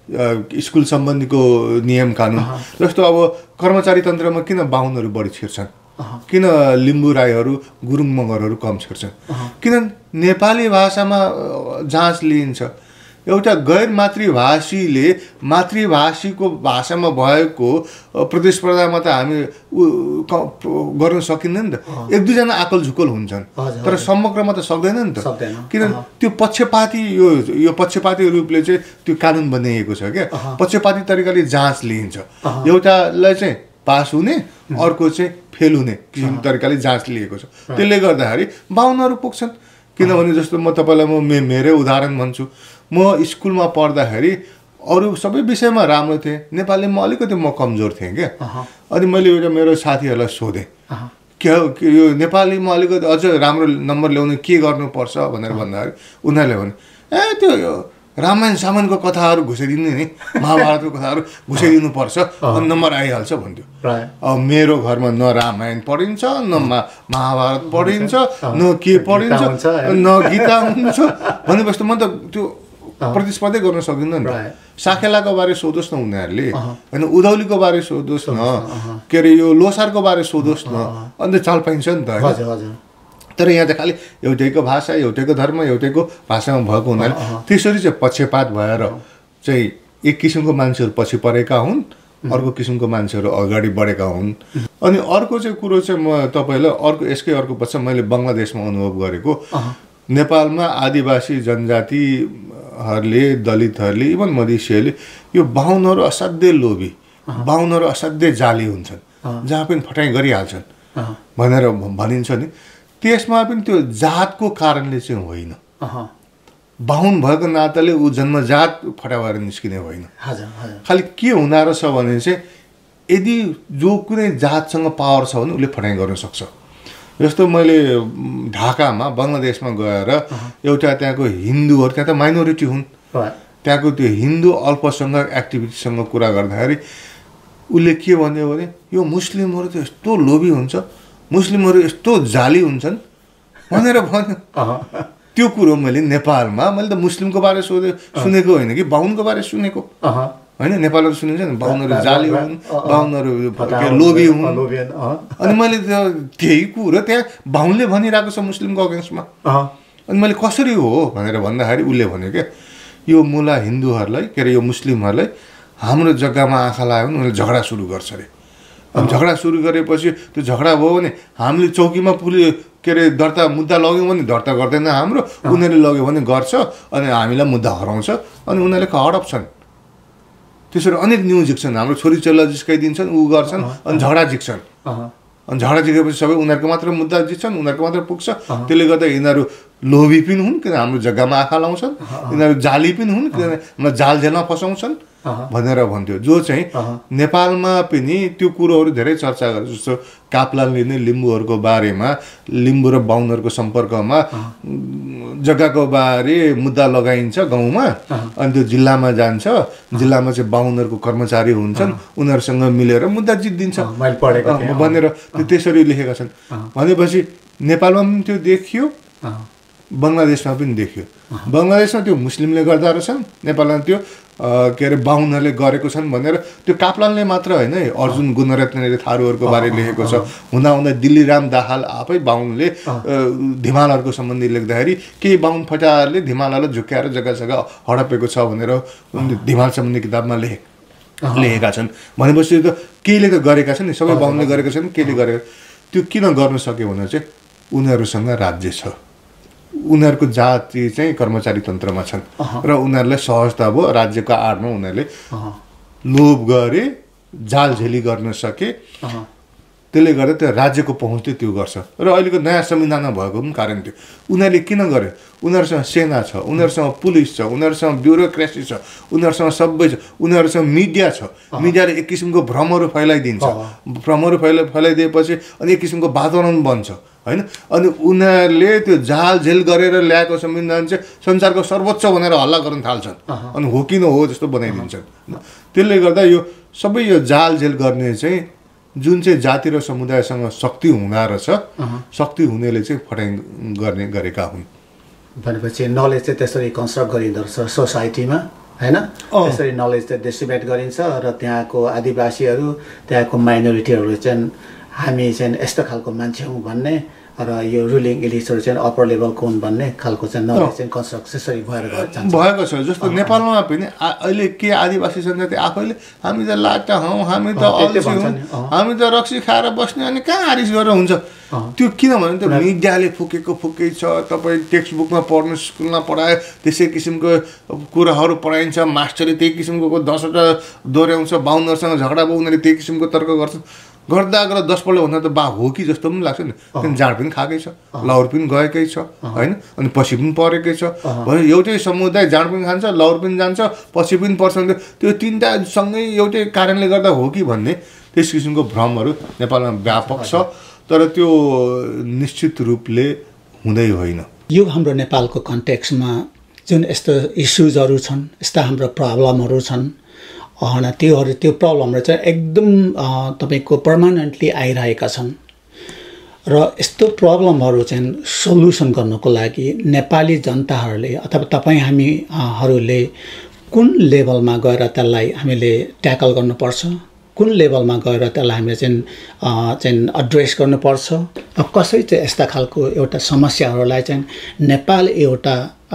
स्कुल सम्बन्धीको नियम कानुन, जस्तो अब कर्मचारी तन्त्रमा किन बाहुनहरू बढी छिर्छन्, किन लिम्बू राईहरू गुरुङ मगरहरू कम छिर्छन्, किन नेपाली भाषामा जाँच लिइन्छ। एउटा गैर मातृभाषीले मातृभाषीको भाषामा भएको प्रतिस्पर्धामा त हामी गर्न सकिँदैन नि त, एक दुईजना आकल झुकल हुन्छन्, तर समग्रमा त सक्दैन नि त, किन त्यो पक्षपाती यो यो पक्षपाती रूपले चाहिँ त्यो कानुन बनाइएको छ क्या, पक्षपाती तरिकाले जाँच लिइन्छ, एउटालाई चाहिँ पास हुने अर्को चाहिँ फेल हुने किसिम तरिकाले जाँच लिएको छ। त्यसले गर्दाखेरि बाहुनहरू पुग्छन्। किनभने जस्तो म तपाईँलाई म मेरै उदाहरण भन्छु, म स्कुलमा पढ्दाखेरि अरू सबै विषयमा राम्रो थिएँ, नेपालीमा अलिकति म कमजोर थिएँ क्या। अनि मैले एउटा मेरो साथीहरूलाई सोधेँ के यो नेपालीमा अलिकति अझ राम्रो नम्बर ल्याउनु के गर्नुपर्छ भनेर भन्दाखेरि उनीहरूले भने ए त्यो रामायण सामायणको कथाहरू घुसाइदिने नि महाभारतको कथाहरू घुसाइदिनु पर्छ अनि नम्बर आइहाल्छ भन्थ्यो। अब मेरो घरमा न रामायण पढिन्छ न महाभारत पढिन्छ न के पढिन्छ न गीता हुन्छ भनेपछि म त त्यो प्रतिस्पर्धै गर्न सक्दिनँ नि। साकेलाको बारे सोधोस् न उनीहरूले होइन, उधौलीको बारे सोधोस् न, के अरे यो लोसारको बारे सोधोस् न, अन्त चाल पाइन्छ नि त होइन। तर यहाँ त खालि एउटैको भाषा एउटैको धर्म एउटैको भाषामा भएको हुनाले त्यसरी चाहिँ पक्षपात भएर चाहिँ एक किसिमको मान्छेहरू पछि परेका हुन्, अर्को किसिमको मान्छेहरू अगाडि बढेका हुन्। अनि अर्को चाहिँ कुरो चाहिँ म तपाईँलाई अर्को यसकै अर्को पछि मैले बङ्गलादेशमा अनुभव गरेको, नेपालमा आदिवासी जनजातिहरूले दलितहरूले इभन मधेसीहरूले यो बाहुनहरू असाध्यै लोभी, बाहुनहरू असाध्यै जाली हुन्छन्, जहाँ पनि फटाइ गरिहाल्छन् भनेर भनिन्छ नि। त्यसमा पनि त्यो जातको कारणले चाहिँ होइन, बाहुन भएको नाताले ऊ जन्मजात फटा भएर निस्किने होइन। खालि के हुँदो रहेछ भने चाहिँ यदि जो कुनै जातसँग पावर छ भने उसले फटाइ गर्न सक्छ। जस्तो मैले ढाकामा बङ्गलादेशमा गएर एउटा त्यहाँको हिन्दूहरू, त्यहाँ त माइनोरिटी हुन्, त्यहाँको त्यो हिन्दू अल्पसङ्ख्यक एक्टिभिटीसँग कुरा गर्दाखेरि उसले के भन्यो भने यो मुस्लिमहरू त यस्तो लोभी हुन्छ, मुस्लिमहरू यस्तो जाली हुन्छन् भनेर भन्यो। त्यो कुरो मैले नेपालमा मैले त मुस्लिमको बारे सोधे सुनेको होइन कि बाहुनको बारे सुनेको होइन। नेपालहरू सुनिन्छ नि बाहुनहरू जाली हुन्, बाहुनहरू लोभी हुन्। अनि मैले त्यही कुरो त्यहाँ बाहुनले भनिरहेको छ मुस्लिमको अगेन्स्टमा। अनि मैले कसरी हो भनेर भन्दाखेरि उसले भन्यो क्या यो मुला हिन्दूहरूलाई के अरे यो मुस्लिमहरूलाई हाम्रो जग्गामा आँखा लाग्यो भने उनीहरूले झगडा सुरु गर्छ अरे। अनि झगडा सुरु गरेपछि त्यो झगडा भयो भने हामीले चौकीमा पुलि के अरे दर्ता मुद्दा लग्यौँ भने दर्ता गर्दैन हाम्रो, उनीहरूले लग्यो भने गर्छ अनि हामीलाई मुद्दा हराउँछ अनि उनीहरूले हडप छन्। त्यसरी अनेक न्युज जिक्छन्, हाम्रो छोरी चेला जिस्काइदिन्छन्, ऊ गर्छन् अनि झगडा जिक्छन्। अनि झगडा जिकेपछि सबै उनीहरूको मात्र मुद्दा जित्छन्, उनीहरूको मात्र पुग्छ। त्यसले गर्दा यिनीहरू लोभी पनि हुन् किन हाम्रो जग्गामा आँखा लाउँछन्, यिनीहरू जाली पनि हुन् किन हामीलाई जाल जेलमा फसाउँछन् भनेर भन्थ्यो। जो चाहिँ नेपालमा पनि त्यो कुरोहरू धेरै चर्चा गर्छ। जस्तो काप्लानले नै लिम्बूहरूको बारेमा, लिम्बू र बाहुनहरूको सम्पर्कमा जग्गाको बारे मुद्दा लगाइन्छ गाउँमा अनि त्यो जिल्लामा जान्छ, जिल्लामा चाहिँ बाहुनहरूको कर्मचारी हुन्छन्, उनीहरूसँग मिलेर मुद्दा जित्दिन्छ भनेर त्यो त्यसरी लेखेका छन्। भनेपछि नेपालमा पनि त्यो देखियो, बङ्गलादेशमा पनि देखियो। बङ्गलादेशमा त्यो मुस्लिमले गर्दा रहेछन्, नेपालमा त्यो के अरे बाहुनहरूले गरेको छन् भनेर त्यो काप्लानले मात्र होइन है, अर्जुन गुणरत्नले थारूहरूको बारे लेखेको छ। हुँदा हुँदा दिल्लीराम दाहाल आफै बाहुनले धिमालहरूको सम्बन्धी लेख्दाखेरि केही बाहुन फटाहरूले धिमालहरूलाई झुक्क्याएर जग्गा जग्गा हडपेको छ भनेर उनले धिमाल सम्बन्धी किताबमा लेखे लेखेका छन्। भनेपछि त केहीले त गरेका छन् नि, सबै बाहुनले गरेका छन्, केहीले गरेका। त्यो किन गर्न सक्यो भने चाहिँ उनीहरूसँग राज्य छ, उनीहरूको जाति चाहिँ कर्मचारी तन्त्रमा छन् र उनीहरूलाई सहजता भयो, राज्यको आडमा उनीहरूले लोभ गरे, जालझेली गर्न सके, त्यसले गर्दा त्यो राज्यको पहुँच चाहिँ त्यो गर्छ। र अहिलेको नयाँ संविधानमा भएको पनि कारण थियो। उनीहरूले किन गरे? उनीहरूसँग सेना छ, उनीहरूसँग पुलिस छ, उनीहरूसँग ब्युरोक्रेसी छ, उनीहरूसँग सबै छ, उनीहरूसँग मिडिया छ। मिडियाले एक किसिमको भ्रमहरू फैलाइदिन्छ, भ्रमहरू फैला फैलाइदिएपछि अनि एक किसिमको वातावरण बन्छ होइन। अनि उनीहरूले त्यो जाल झेल गरेर ल्याएको संविधान चाहिँ संसारको सर्वोच्च भनेर हल्ला गर्न थाल्छन् अनि हो कि नहो जस्तो बनाइदिन्छन्। त्यसले गर्दा यो सबै यो जाल झेल गर्ने चाहिँ जुन चाहिँ जाति र समुदायसँग शक्ति हुँदा रहेछ, शक्ति हुनेले चाहिँ फटाइ गर्ने गरेका हुन्। भनेपछि नलेज चाहिँ त्यसरी कन्स्ट्रक्ट गरिँदो रहेछ सोसाइटीमा हैन, त्यसरी नलेज चाहिँ डिस्ट्रिब्युट गरिन्छ र त्यहाँको आदिवासीहरू, त्यहाँको माइनोरिटीहरूले चाहिँ हामी चाहिँ यस्तो खालको मान्छे हौँ भन्ने र यो रुलिङ इलिट्सहरू चाहिँ अप्पर लेभलको हुन् भन्ने खालको चाहिँ नलेज चाहिँ कन्स्ट्रक्ट त्यसरी भएर जान्छ भएको छ। जस्तो नेपालमा पनि अहिले के आदिवासी जनजाति आफैले हामी त लाटा हौँ, हामी त अल्छी हौँ, हामी त रक्सी खाएर बस्ने अनि कहाँ आरिस गरेर हुन्छ। त्यो किनभने त मिडियाले फुकेको फुकै छ। तपाईँ टेक्स्ट बुकमा पढ्नु, स्कुलमा पढायो त्यसै किसिमको कुराहरू पढाइन्छ, मास्टरले त्यही किसिमको दसवटा दोहोऱ्याउँछ, बाहुनहरूसँग झगडा भयो उनीहरूले त्यही किसिमको तर्क गर्छन्। गर्दा गर्दा दसपल्ट भन्दा त बा हो कि जस्तो पनि लाग्छ नि। किन जाँड पनि खाएकै छ, लाहुर पनि गएकै छ होइन, अनि पछि पनि परेकै छ। भने एउटै समुदाय जाँड पनि खान्छ, लाहुर पनि जान्छ, पछि पनि पर्छ। त्यो तिनवटा सँगै एउटै कारणले गर्दा हो कि भन्ने त्यस किसिमको भ्रमहरू नेपालमा व्यापक छ, तर त्यो निश्चित रूपले हुँदै होइन। यो हाम्रो नेपालको कन्टेक्स्टमा जुन यस्तो इस्युजहरू छन् यस्ता हाम्रो प्रब्लमहरू छन् होइन त्योहरू त्यो प्रब्लमहरू चाहिँ एकदम तपाईँको पर्मानेन्टली आइरहेका छन् र यस्तो प्रब्लमहरू चाहिँ सल्युसन गर्नको लागि नेपाली जनताहरूले अथवा तपाईँ हामीहरूले कुन लेभलमा गएर त्यसलाई हामीले ट्याकल गर्नुपर्छ कुन लेभलमा गएर त्यसलाई हामीले चाहिँ चाहिँ एड्रेस गर्नुपर्छ कसरी चाहिँ यस्ता खालको एउटा समस्याहरूलाई चाहिँ नेपाल एउटा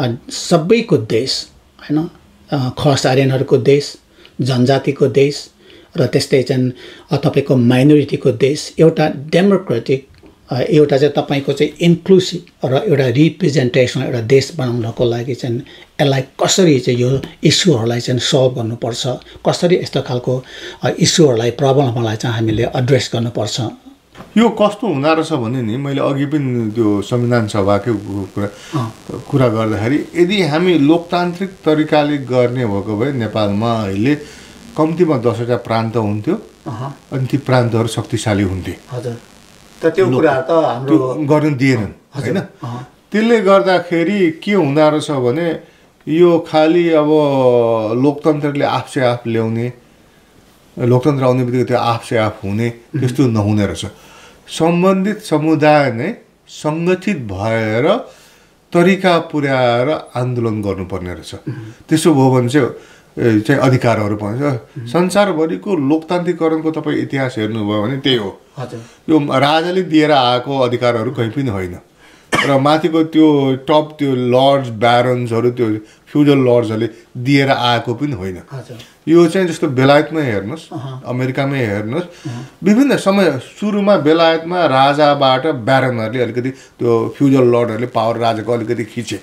सबैको देश हैन खस आर्यनहरूको देश जनजातिको देश र त्यस्तै चाहिँ तपाईको माइनोरिटीको देश एउटा डेमोक्रेटिक एउटा चाहिँ तपाईको चाहिँ इन्क्लुसिभ र एउटा रिप्रेजेन्टेसन एउटा देश बनाउनको लागि चाहिँ यसलाई कसरी चाहिँ यो इस्युहरूलाई चाहिँ सल्भ गर्नुपर्छ कसरी यस्तो खालको इस्युहरूलाई प्रब्लमहरूलाई चाहिँ हामीले एड्रेस गर्नुपर्छ यो कस्तो हुँदो रहेछ भने नि मैले अघि पनि त्यो संविधान सभाकै कुरा कुरा गर्दाखेरि यदि हामी लोकतान्त्रिक तरिकाले गर्ने भएको भए नेपालमा अहिले कम्तीमा दसवटा प्रान्त हुन्थ्यो अनि ती प्रान्तहरू शक्तिशाली हुन्थे हजुर त त्यो कुरा त हाम्रो गर्न दिएनन् हैन त्यसले गर्दाखेरि के हुँदो रहेछ भने यो खाली अब लोकतन्त्रले आफसे आफ ल्याउने लोकतन्त्र आउने बित्तिकै त्यो आफसे आफ हुने त्यस्तो नहुने रहेछ सम्बन्धित समुदाय नै संगठित भएर तरिका पुर्याएर आन्दोलन गर्नुपर्ने रहेछ त्यसो भयो भने चाहिँ चाहिँ अधिकारहरू पाउँछ संसारभरिको लोकतान्त्रिकरणको तपाईँ इतिहास हेर्नुभयो भने त्यही हो यो राजाले दिएर आएको अधिकारहरू कहीँ पनि होइन र माथिको त्यो टप त्यो लर्ड्स ब्यारन्सहरू त्यो फ्युडल लर्ड्सहरूले दिएर आएको पनि होइन यो चाहिँ जस्तो बेलायतमै हेर्नुहोस् अमेरिकामै हेर्नुहोस् विभिन्न समय सुरुमा बेलायतमा राजाबाट ब्यारनहरूले अलिकति त्यो फ्युडल लर्डहरूले पावर राजाको अलिकति खिचे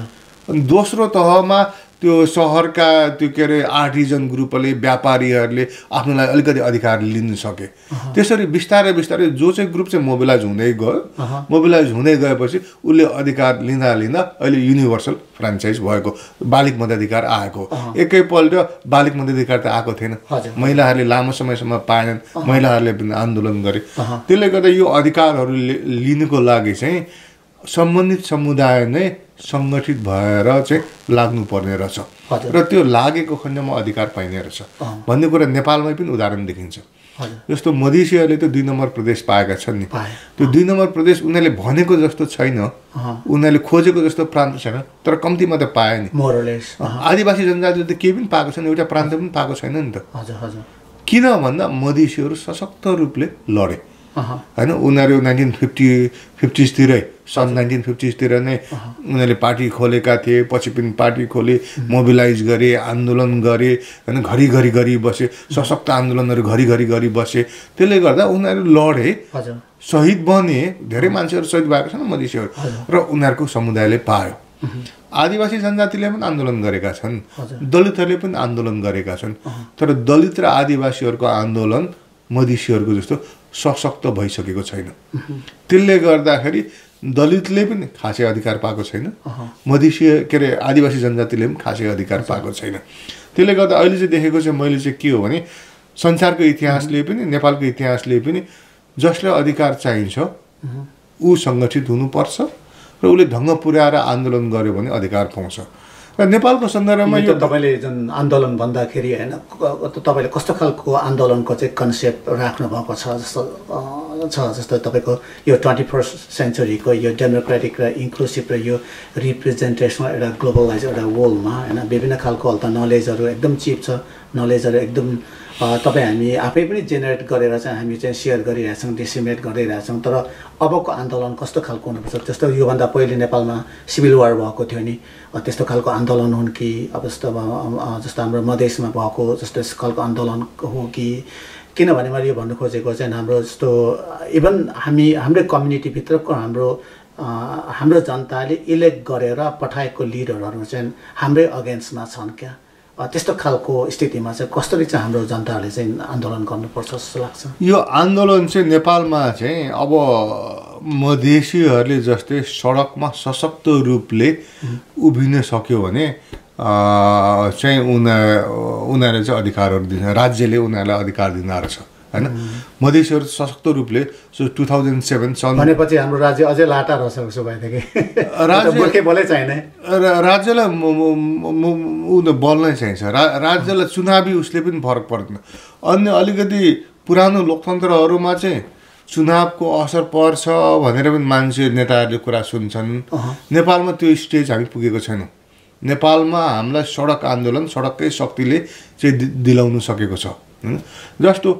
अनि दोस्रो तहमा त्यो सहरका त्यो के अरे आर्टिजन ग्रुपले व्यापारीहरूले आफ्नो लागि अलिकति अधिकार लिन सके त्यसरी बिस्तारै बिस्तारै जो चाहिँ ग्रुप चाहिँ मोबिलाइज हुँदै गयो मोबिलाइज हुँदै गएपछि उसले अधिकार लिँदा लिँदा अहिले युनिभर्सल फ्रेन्चाइज भएको बालिक मताधिकार आएको एकैपल्ट बालिक मताधिकार त आएको थिएन महिलाहरूले लामो समयसम्म पाएनन् महिलाहरूले पनि आन्दोलन गरे त्यसले गर्दा यो अधिकारहरू लिनको लागि चाहिँ सम्बन्धित समुदाय नै संगठित भएर चाहिँ लाग्नु पर्ने रहेछ र त्यो लागेको खण्डमा अधिकार पाइने रहेछ भन्ने कुरा नेपालमै पनि उदाहरण देखिन्छ जस्तो मधेसीहरूले त दुई नम्बर प्रदेश पाएका छन् नि त्यो दुई नम्बर प्रदेश उनीहरूले भनेको जस्तो छैन उनीहरूले खोजेको जस्तो प्रान्त छैन तर कम्तीमा त पाए नि आदिवासी जनजातिले त केही पनि पाएको छैन एउटा प्रान्त पनि पाएको छैन नि त किन भन्दा मधेसीहरू सशक्त रूपले लडे हैन उनीहरू नाइन्टिन फिफ्टी फिफ्टिजतिरै सन् नाइन्टिन फिफ्टिजतिर नै उनीहरूले पार्टी खोलेका थिए पछि पनि पार्टी खोले मोबिलाइज गरे आन्दोलन गरे हैन घरिघरि गरी बसे सशक्त आन्दोलनहरू घरिघरि गरी बसे त्यसले गर्दा उनीहरू लडे शहीद बने धेरै मान्छेहरू शहीद भएको छन् मधेसीहरू र उनीहरूको समुदायले पायो आदिवासी जनजातिले पनि आन्दोलन गरेका छन् दलितहरूले पनि आन्दोलन गरेका छन् तर दलित र आदिवासीहरूको आन्दोलन मधेसीहरूको जस्तो सशक्त भइसकेको छैन त्यसले गर्दाखेरि दलितले पनि खासै अधिकार पाएको छैन मधेसी के अरे आदिवासी जनजातिले पनि खासै अधिकार पाएको छैन त्यसले गर्दा अहिले चाहिँ देखेको चाहिँ मैले चाहिँ के हो भने संसारको इतिहासले पनि नेपालको इतिहासले पनि जसलाई अधिकार चाहिन्छ ऊ सङ्गठित हुनुपर्छ र उसले ढङ्ग पुर्याएर आन्दोलन गर्यो भने अधिकार पाउँछ र नेपालको सन्दर्भमा यो तपाईले जुन आन्दोलन भन्दाखेरि हैन तपाईले कस्तो खालको आन्दोलनको चाहिँ कन्सेप्ट राख्नु भएको छ जस्तो छ जस्तो तपाईको यो ट्वेन्टी फर्स्ट सेन्चुरीको यो डेमोक्रेटिक र इन्क्लुसिभ र यो रिप्रेजेन्टेसन एउटा ग्लोबलाइज एउटा वर्ल्डमा हैन विभिन्न खालको अल्त नलेजहरू एकदम चिप छ नलेजहरू एकदम तपाईँ हामी आफै पनि जेनेरेट गरेर चाहिँ हामी चाहिँ सेयर गरिरहेछौँ डिसिमिनेट गरिरहेछौँ तर अबको आन्दोलन कस्तो खालको हुनुपर्छ जस्तो योभन्दा पहिले नेपालमा सिभिल वार भएको थियो नि त्यस्तो खालको आन्दोलन हुन् कि अब जस्तो जस्तो हाम्रो मधेसमा भएको जस्तो खालको आन्दोलन हो कि किनभने मैले यो भन्नु खोजेको चाहिँ हाम्रो जस्तो इभन हामी हाम्रै कम्युनिटीभित्रको हाम्रो हाम्रो जनताले इलेक्ट गरेर पठाएको लिडरहरू चाहिँ हाम्रै अगेन्स्टमा छन् क्या त्यस्तो खालको स्थितिमा चाहिँ कसरी चाहिँ हाम्रो जनताहरूले चाहिँ आन्दोलन गर्नुपर्छ जस्तो लाग्छ यो आन्दोलन चाहिँ नेपालमा चाहिँ अब मधेसीहरूले जस्तै सडकमा सशक्त रूपले उभिन सक्यो भने चाहिँ उनीहरू उनीहरूले चाहिँ अधिकारहरू दिन्छ राज्यले उनीहरूलाई अधिकार दिँदो रहेछ हैन मधेसीहरू सशक्त रूपले सो टु थाउजन्ड सेभेन सन् भनेपछि हाम्रो राज्य अझै लाटा रहेछ उसो भएदेखि राज्य मुर्खे बलै चाहिने राज्यलाई ऊ बल नै चाहिन्छ राज्यलाई चुनावी उसले पनि फरक पर्दैन अन्य अलिकति पुरानो लोकतन्त्रहरूमा चाहिँ चुनावको असर पर्छ भनेर पनि मान्छे नेताहरूले कुरा सुन्छन् नेपालमा त्यो स्टेज हामी पुगेको छैनौँ नेपालमा हामीलाई सडक आन्दोलन सडककै शक्तिले चाहिँ दिलाउनु सकेको छ जस्तो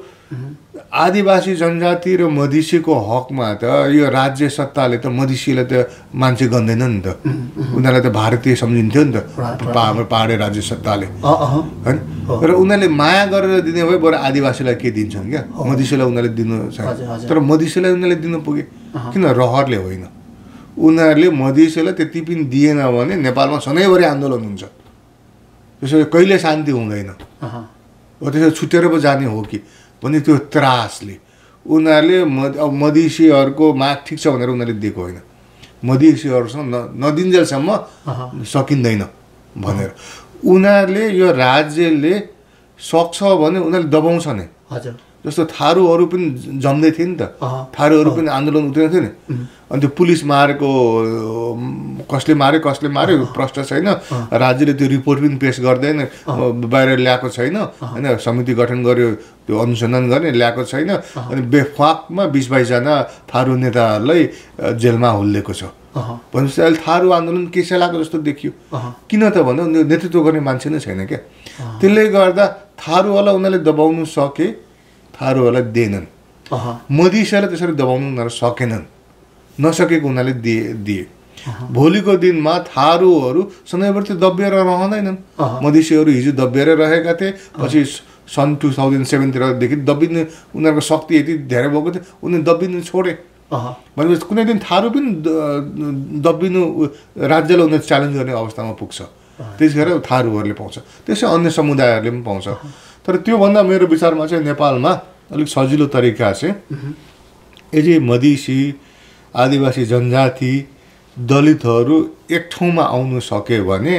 आदिवासी जनजाति र मधेसीको हकमा त यो राज्य सत्ताले त मधेसीलाई त मान्छे गन्दैन नि त उनीहरूलाई त भारतीय सम्झिन्थ्यो नि त हाम्रो पहाडे राज्य सत्ताले हैन र उनीहरूले माया गरेर दिने भए बरु आदिवासीलाई के दिन्छन् क्या मधेसीलाई उनीहरूले दिनु छैन तर मधेसीलाई उनीहरूले दिनु पुगे किन रहरले होइन उनीहरूले मधेसीलाई त्यति पनि दिएन भने नेपालमा सधैँभरि आन्दोलन हुन्छ त्यसो कहिले शान्ति हुँदैन त्यसो छुटेर पो जाने हो कि भने त्यो त्रासले उनीहरूले अब मधेसीहरूको माग ठिक छ भनेर उनीहरूले दिएको होइन मधेसीहरूसँग न नदिन्जेलसम्म सकिँदैन भनेर उनीहरूले यो राज्यले सक्छ भने उनीहरूले दबाउँछ नै हजुर जस्तो थारूहरू पनि जम्दै थिए नि त थारूहरू पनि आन्दोलन उठेको थियो नि अनि त्यो पुलिस मारेको कसले मार्यो कसले मार्यो प्रश्न छैन राज्यले त्यो रिपोर्ट पनि पेश गर्दैन बाहिर ल्याएको छैन होइन समिति गठन गर्यो त्यो अनुसन्धान गर्ने ल्याएको छैन अनि बेफाकमा बिस बाइसजना थारू नेताहरूलाई जेलमा हुल्लेको छ भनेपछि अहिले थारू आन्दोलन केसे लागेको जस्तो देखियो किन त भन्दा नेतृत्व गर्ने मान्छे नै छैन क्या त्यसले गर्दा थारूहरूलाई उनीहरूले दबाउनु सके थारूहरूलाई दिएनन् मधेसीलाई त्यसरी दबाउनु उनीहरू सकेनन् नसकेको उनीहरूले दिए दिए भोलिको दिनमा थारूहरू सधैँभरि त दबिएर रहँदैनन् मधेसीहरू हिजो दबिएर रहेका थिए पछि सन् टु थाउजन्ड सेभेनतिरदेखि दबिनु उनीहरूको शक्ति यति धेरै भएको थियो उनीहरू दबिनु छोडे भनेपछि कुनै दिन थारू पनि दबिनु राज्यलाई उनीहरू च्यालेन्ज गर्ने अवस्थामा पुग्छ त्यसखेर थारूहरूले पाउँछ त्यसै अन्य समुदायहरूले पनि पाउँछ तर त्योभन्दा मेरो विचारमा चाहिँ नेपालमा अलिक सजिलो तरिका चाहिँ यदि मधेसी आदिवासी जनजाति दलितहरू एक ठाउँमा आउनु सक्यो भने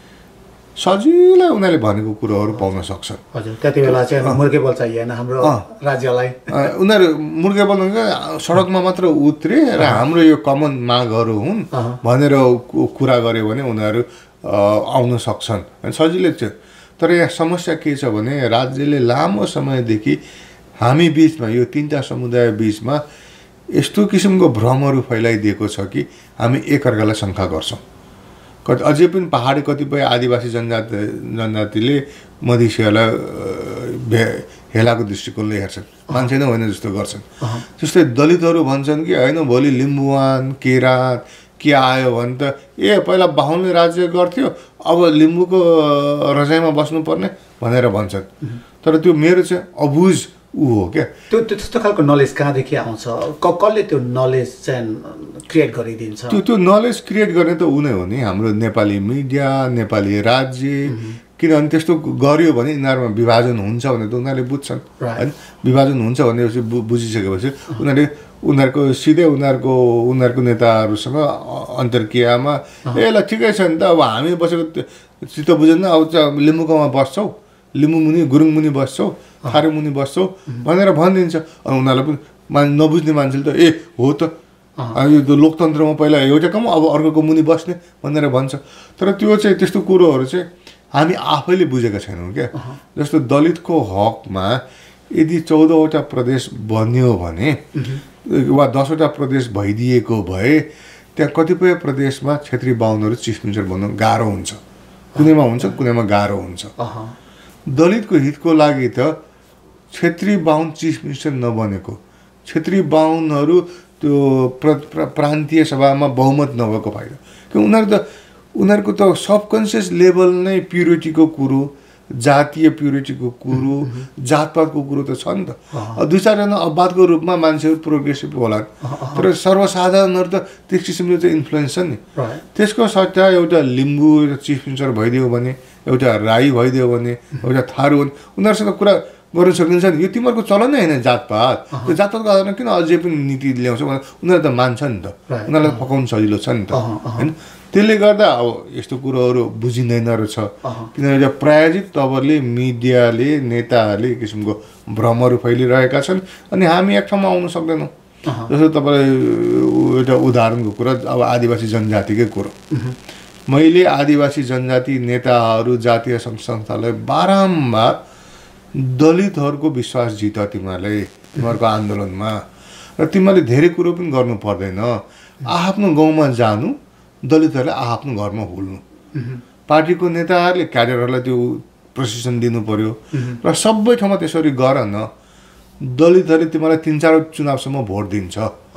सजिलै उनीहरूले भनेको कुरोहरू पाउन सक्छन् हजुर त्यति बेला चाहिँ मुर्गे बल चाहिएन हाम्रो राज्यलाई उनीहरू मुर्गे बल सडकमा मात्र उत्रे र हाम्रो यो कमन मागहरू हुन् भनेर कुरा गर्यो भने उनीहरू आउन सक्छन् सजिलै थियो तर यहाँ समस्या के छ भने राज्यले लामो समयदेखि हामी बिचमा यो तीनटा समुदाय बिचमा यस्तो किसिमको भ्रमहरू फैलाइदिएको छ कि हामी एकअर्कालाई शङ्का गर्छौँ कति अझै पनि पहाडी कतिपय आदिवासी जनजाति जनजातिले मधेसीहरूलाई हेलाको दृष्टिकोणले हेर्छन् मान्छे नै होइन जस्तो गर्छन् जस्तै दलितहरू भन्छन् कि होइन भोलि लिम्बुवान किराँत के आयो भने त ए पहिला बाहुनले राज्य गर्थ्यो अब लिम्बूको रजाइमा बस्नुपर्ने भनेर भन्छन् तर त्यो मेरो चाहिँ अबुझ ऊ हो क्या त्यो त्यस्तो खालको नलेज कहाँदेखि आउँछ कसले त्यो नलेज चाहिँ क्रिएट गरिदिन्छ त्यो त्यो नलेज क्रिएट गर्ने त ऊ नै हो नि हाम्रो नेपाली मिडिया नेपाली राज्य किनभने त्यस्तो गर्यो भने यिनीहरूमा विभाजन हुन्छ भने त उनीहरूले बुझ्छन् होइन विभाजन हुन्छ भनेपछि बुझिसकेपछि उनीहरूले उनीहरूको सिधै उनीहरूको उनीहरूको नेताहरूसँग अन्तर्क्रियामा ए ल ठिकै छ नि त अब हामी बसेको चित्त बुझेन अब चाहिँ लिम्बूकोमा बस्छौँ लिम्बू मुनि गुरुङ मुनि बस्छौँ थारू मुनि बस्छौँ भनेर भनिदिन्छ अनि उनीहरूलाई पनि मान नबुझ्ने मान्छेले त ए हो त यो लोकतन्त्रमा पहिला एउटा कम अब अर्कोको मुनि बस्ने भनेर भन्छ तर त्यो चाहिँ त्यस्तो कुरोहरू चाहिँ हामी आफैले बुझेका छैनौँ क्या जस्तो दलितको हकमा यदि चौधवटा प्रदेश बन्यो भने वा दसवटा प्रदेश भइदिएको भए त्यहाँ कतिपय प्रदेशमा क्षेत्री बाहुनहरू चिफ मिनिस्टर बन्नु गाह्रो हुन्छ कुनैमा हुन्छ कुनैमा गाह्रो हुन्छ दलितको हितको लागि त क्षेत्री बाहुन चिफ मिनिस्टर नबनेको क्षेत्री बाहुनहरू त्यो प्र प्रान्तीय सभामा बहुमत नभएको फाइदा कि उनीहरू त उनीहरूको त सबकन्सियस लेभल नै प्युरिटीको कुरो जातीय प्युरिटीको कुरो जातपातको कुरो त छ नि त दुई चारजना अपवादको रूपमा मान्छेहरू प्रोग्रेसिभ होला तर सर्वसाधारणहरू त त्यस किसिमले चाहिँ इन्फ्लुएन्स छ नि त्यसको सट्टा एउटा लिम्बू चिफ मिनिस्टर भइदियो भने एउटा राई भइदियो भने एउटा थारू भने उनीहरूसँग कुरा गर्न सकिन्छ नि यो तिमीहरूको चलन नै होइन जातपात त्यो जातपातको आधारमा किन अझै पनि नीति ल्याउँछ भने उनीहरू त मान्छ नि त उनीहरूलाई पकाउनु सजिलो छ नि त होइन त्यसले गर्दा अब यस्तो कुरोहरू बुझिँदैन रहेछ किनभने प्रायोजित तवरले मिडियाले नेताहरूले किसिमको भ्रमहरू फैलिरहेका छन् अनि हामी एक ठाउँमा आउन सक्दैनौँ जस्तो तपाईँलाई एउटा उदाहरणको कुरा अब आदिवासी जनजातिकै कुरो मैले आदिवासी जनजाति नेताहरू जातीय सङ्घ संस्थालाई बारम्बार दलितहरूको विश्वास जित तिमीहरूले तिमीहरूको आन्दोलनमा र तिमीहरूले धेरै कुरो पनि गर्नु पर्दैन आफ्नो गाउँमा जानु दलितहरूले आफ्नो घरमा हुल्नु पार्टीको नेताहरूले क्याडरहरूलाई त्यो प्रशिक्षण दिनु पर्यो र सबै ठाउँमा त्यसरी गर न दलितहरूले तिमीलाई तिन चार चुनावसम्म भोट दिन्छ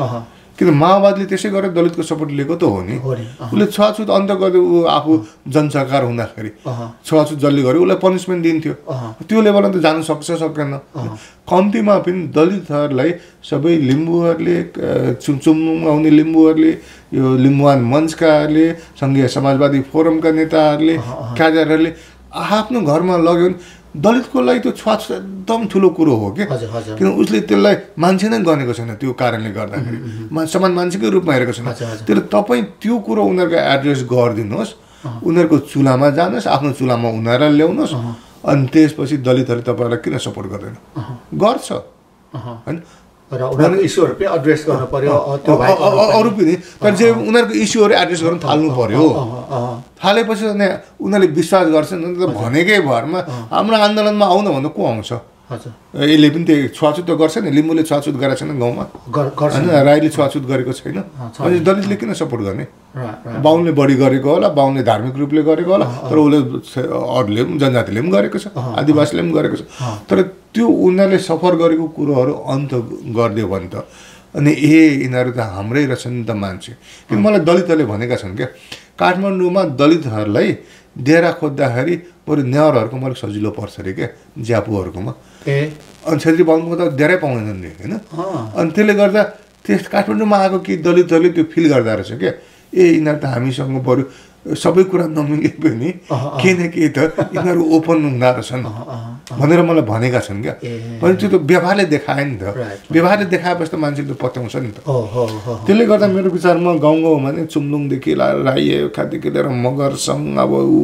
किन माओवादीले त्यसै गरेर दलितको सपोर्ट लिएको त हो नि उसले छुवाछुत अन्त गर्दै ऊ आफू जनसरकार हुँदाखेरि छुवाछुत जसले गर्यो उसलाई पनिसमेन्ट दिन्थ्यो त्यो लेभलमा त जानु सक्छ सकेन कम्तीमा पनि दलितहरूलाई सबै लिम्बूहरूले चुम्लुङमा आउने लिम्बूहरूले यो लिम्बुवान मञ्चकाहरूले सङ्घीय समाजवादी फोरमका नेताहरूले क्याडरहरूले आफ्नो घरमा लग्यो भने दलितको लागि त्यो छुवाछुत एकदम ठुलो कुरो हो कि किन उसले त्यसलाई मान्छे नै गनेको छैन त्यो कारणले गर्दाखेरि समान मान्छेकै रूपमा हेरेको छैन त्यसले तपाईँ त्यो कुरो उनीहरूको एड्रेस गरिदिनुहोस् उनीहरूको चुलामा जानुहोस् आफ्नो चुलामा उनीहरूलाई ल्याउनुहोस् अनि त्यसपछि दलितहरूले तपाईँहरूलाई किन सपोर्ट गर्दैन गर्छ होइन र उनीहरूको इस्युहरू पनि एड्रेस गर्नु पर्यो अरू पनि तर जे उनीहरूको इस्युहरू एड्रेस गर्नु थाल्नु पर्यो थालेपछि उनीहरूले विश्वास गर्छन् भनेकै भरमा हाम्रो आन्दोलनमा आउन भन्दा को आउँछ यसले पनि त्यो छुवाछुत त गर्छ नि लिम्बूले छुवाछुत गरेको छैन गाउँमा होइन राईले छुवाछुत गरेको छैन अनि दलितले किन सपोर्ट गर्ने बाहुनले बढी गरेको होला बाहुनले धार्मिक रूपले गरेको होला तर उसले अरूले पनि जनजातिले पनि गरेको छ आदिवासीले पनि गरेको छ तर त्यो उनीहरूले सफर गरेको कुरोहरू अन्त गरिदियो भने त अनि ए यिनीहरू त हाम्रै रहेछ नि त मान्छे किन मलाई दलितहरूले भनेका छन् क्या काठमाडौँमा दलितहरूलाई डेरा खोज्दाखेरि बरु नेवारहरूको मलाई सजिलो पर्छ अरे क्या ज्यापुहरूकोमा अनि छेत्री बाहुनको त धेरै पाउँदैनन् नि होइन अनि त्यसले गर्दा त्यस काठमाडौँमा आएको कि दलितहरूले त्यो फिल गर्दा रहेछ क्या ए यिनीहरू त हामीसँग बरु सबै कुरा नमिले पनि केही न केही त यिनीहरू ओपन हुँदो रहेछन् भनेर मलाई भनेका छन् क्या अनि त्यो त व्यवहारले देखायो नि त व्यवहारले देखाएपछि त मान्छेले त पत्याउँछ नि त त्यसले गर्दा मेरो विचारमा गाउँ गाउँमा नै चुम्लुङदेखि राई खादेखि लिएर मगरसङ अब ऊ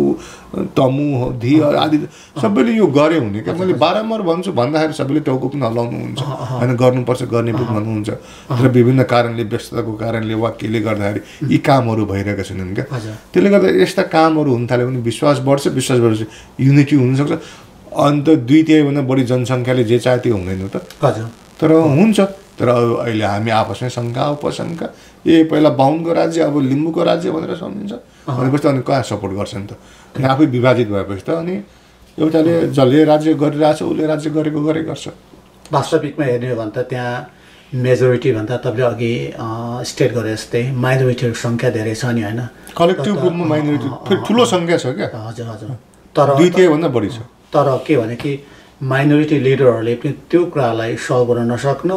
तमु धी आदि सबैले यो गरे हुने क्या मैले बारम्बार भन्छु भन्दाखेरि सबैले टाउको पनि हल्लाउनुहुन्छ होइन गर्नुपर्छ गर्ने पनि भन्नुहुन्छ तर विभिन्न कारणले व्यस्तताको कारणले वा केले गर्दाखेरि यी कामहरू भइरहेका छैनन् क्या त्यसले गर्दा यस्ता कामहरू हुन थाल्यो भने विश्वास बढ्छ विश्वास बढेपछि युनिटी हुनसक्छ अन्त दुई तिहाईभन्दा बढी जनसङ्ख्याले जे चाहे त्यो हुँदैन त तर हुन्छ तर अहिले हामी आपसमै शङ्का उपशङ्का ए पहिला बाहुनको राज्य अब लिम्बूको राज्य भनेर सम्झिन्छ भनेपछि अनि कहाँ सपोर्ट गर्छ नि त अनि आफै विभाजित भएपछि त अनि एउटाले जसले राज्य गरिरहेछ उसले राज्य गरेको गरे गर्छ वास्तविकमा हेर्ने हो भने त त्यहाँ मेजोरिटी भन्दा तपाईँले अघि स्टेट गरे जस्तै माइनोरिटीहरूको सङ्ख्या धेरै छ नि होइन कलेक्टिभ रूपमा माइनोरिटी फेरि ठुलो सङ्ख्या छ क्या हजुर हजुर तर दुई तिहाईभन्दा बढी छ तर के भने कि माइनोरिटी लिडरहरूले पनि त्यो कुरालाई सल्भ गर्न नसक्नु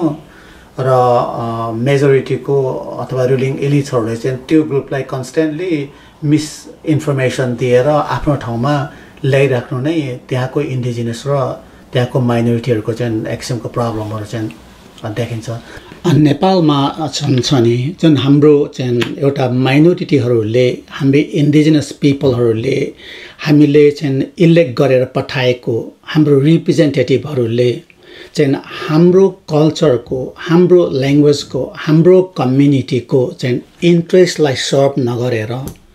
र मेजोरिटीको अथवा रुलिङ एलिट्सहरूले चाहिँ त्यो ग्रुपलाई कन्सटेन्टली मिसइन्फर्मेसन दिएर आफ्नो ठाउँमा ल्याइराख्नु नै त्यहाँको इन्डिजिनस र त्यहाँको माइनोरिटीहरूको चाहिँ एक किसिमको प्रब्लमहरू चाहिँ देखिन्छ नेपालमा छन् छ नि जुन हाम्रो चाहिँ एउटा माइनोरिटीहरूले हामी इन्डिजिनस पिपलहरूले हामीले चाहिँ इलेक्ट गरेर पठाएको हाम्रो रिप्रेजेन्टेटिभहरूले चाहिँ हाम्रो कल्चरको हाम्रो ल्याङ्ग्वेजको हाम्रो कम्युनिटीको चाहिँ इन्ट्रेस्टलाई सर्भ नगरेर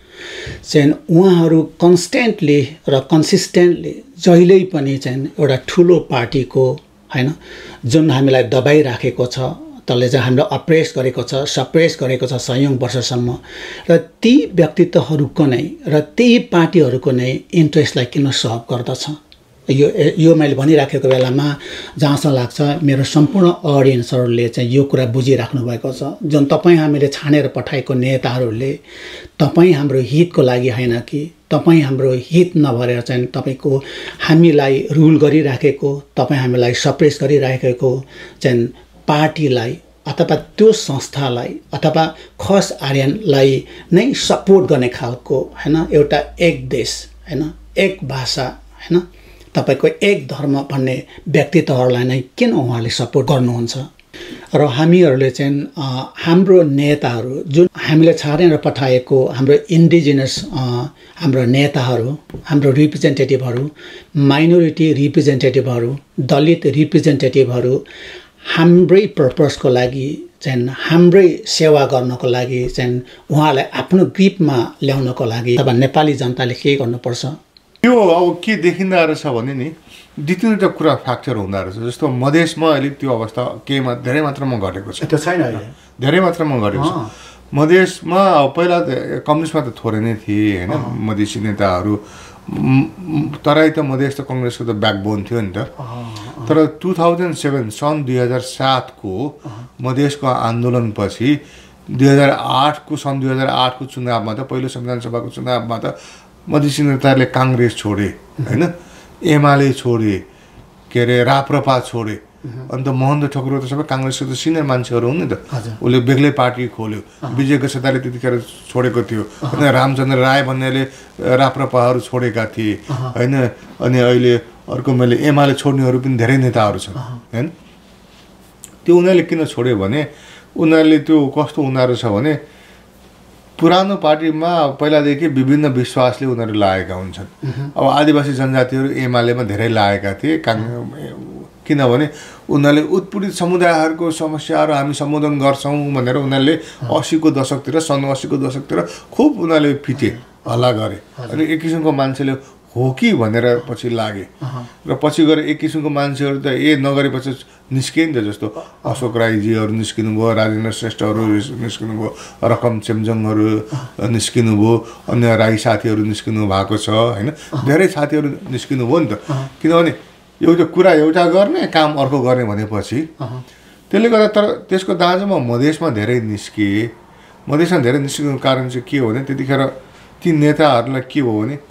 चाहिँ उहाँहरू कन्स्टेन्टली र कन्सिस्टेन्टली जहिल्यै पनि चाहिँ एउटा ठुलो पार्टीको हैन जुन हामीलाई दबाइराखेको छ त्यसले चाहिँ हामीलाई अप्रेस गरेको छ सप्रेस गरेको छ सयौं वर्षसम्म र ती व्यक्तित्वहरूको नै र त्यही पार्टीहरूको नै इन्ट्रेस्टलाई किन सर्भ गर्दछ यो यो मैले भनिराखेको बेलामा जहाँसम्म लाग्छ मेरो सम्पूर्ण अडियन्सहरूले चाहिँ यो कुरा बुझिराख्नु भएको छ जुन तपाईँ हामीले छानेर पठाएको नेताहरूले तपाईँ हाम्रो हितको लागि होइन कि तपाईँ हाम्रो हित नभएर चाहिँ तपाईँको हामीलाई रुल गरिराखेको तपाईँ हामीलाई सप्रेस गरिराखेको चाहिँ पार्टीलाई अथवा त्यो संस्थालाई अथवा खस आर्यनलाई नै सपोर्ट गर्ने खालको हैन एउटा एक देश हैन एक भाषा हैन तपाईको एक धर्म भन्ने व्यक्तित्वहरूलाई नै किन उहाँले सपोर्ट गर्नुहुन्छ र हामीहरूले चाहिँ हाम्रो नेताहरू जुन हामीले छानेर पठाएको हाम्रो इन्डिजिनस हाम्रो नेताहरू हाम्रो रिप्रेजेन्टेटिभहरू माइनोरिटी रिप्रेजेन्टेटिभहरू दलित रिप्रेजेन्टेटिभहरू हाम्रै पर्पसको लागि चाहिँ हाम्रै सेवा गर्नको लागि चाहिँ उहाँलाई आफ्नो ग्रिपमा ल्याउनको लागि अब नेपाली जनताले के गर्नुपर्छ? यो अब के देखिँदो रहेछ भने नि दुई तिनवटा कुरा फ्याक्चर हुँदो रहेछ। जस्तो मधेसमा अलिक त्यो अवस्था केहीमा धेरै मात्रामा घटेको छ, त्यो छैन अहिले धेरै मात्रामा घटेको छ। मधेसमा पहिला त कम्युनिस्टमा त थोरै नै थिए होइन मधेसी नेताहरू, तराई त मधेस त कङ्ग्रेसको त ब्याकबोन थियो नि त। तर टु थाउजन्ड सेभेन सन् दुई हजार सातको मधेसको आन्दोलनपछि दुई हजार आठको सन् दुई हजार आठको चुनावमा त पहिलो संविधान सभाको चुनावमा त मधेसी नेताहरूले काङ्ग्रेस छोडे होइन, एमाले छोडे, के अरे राप्रपा छोडे। अन्त महेन्द्र ठकुर त सबै काङ्ग्रेसको त सिनियर मान्छेहरू हुन् नि त, उसले बेग्लै पार्टी खोल्यो। विजय कछेताले त्यतिखेर छोडेको थियो होइन, रामचन्द्र राय भन्नेले राप्रपाहरू छोडेका थिए होइन। अनि अहिले अर्को मैले एमाले छोड्नेहरू पनि धेरै नेताहरू छन् होइन। त्यो उनीहरूले किन छोड्यो भने उनीहरूले त्यो कस्तो हुँदो रहेछ भने पुरानो पार्टीमा पहिलादेखि विभिन्न विश्वासले उनीहरू लागेका हुन्छन्। अब आदिवासी जनजातिहरू एमालेमा धेरै लागेका थिए काङ किनभने उनीहरूले उत्पीडित समुदायहरूको समस्याहरू हामी सम्बोधन गर्छौँ भनेर उनीहरूले असीको दशकतिर सन् असीको दशकतिर खुब उनीहरूले फिटे हल्ला गरे। अनि एक किसिमको मान्छेले हो कि भनेर पछि लागे र पछि गएर एक किसिमको मान्छेहरू त ए नगरेपछि निस्किए नि त। जस्तो अशोक राईजीहरू निस्किनु भयो, राजेन्द्र श्रेष्ठहरू निस्किनु भयो, रकम चेम्जङहरू निस्किनु भयो, अन्य राई साथीहरू निस्किनु भएको छ होइन। धेरै साथीहरू निस्किनु भयो नि त, किनभने एउटा कुरा एउटा गर्ने काम अर्को गर्ने भनेपछि त्यसले गर्दा। तर त्यसको दाँजोमा मधेसमा धेरै निस्किए। मधेसमा धेरै निस्किनुको कारण चाहिँ के हो भने त्यतिखेर ती नेताहरूलाई के हो भने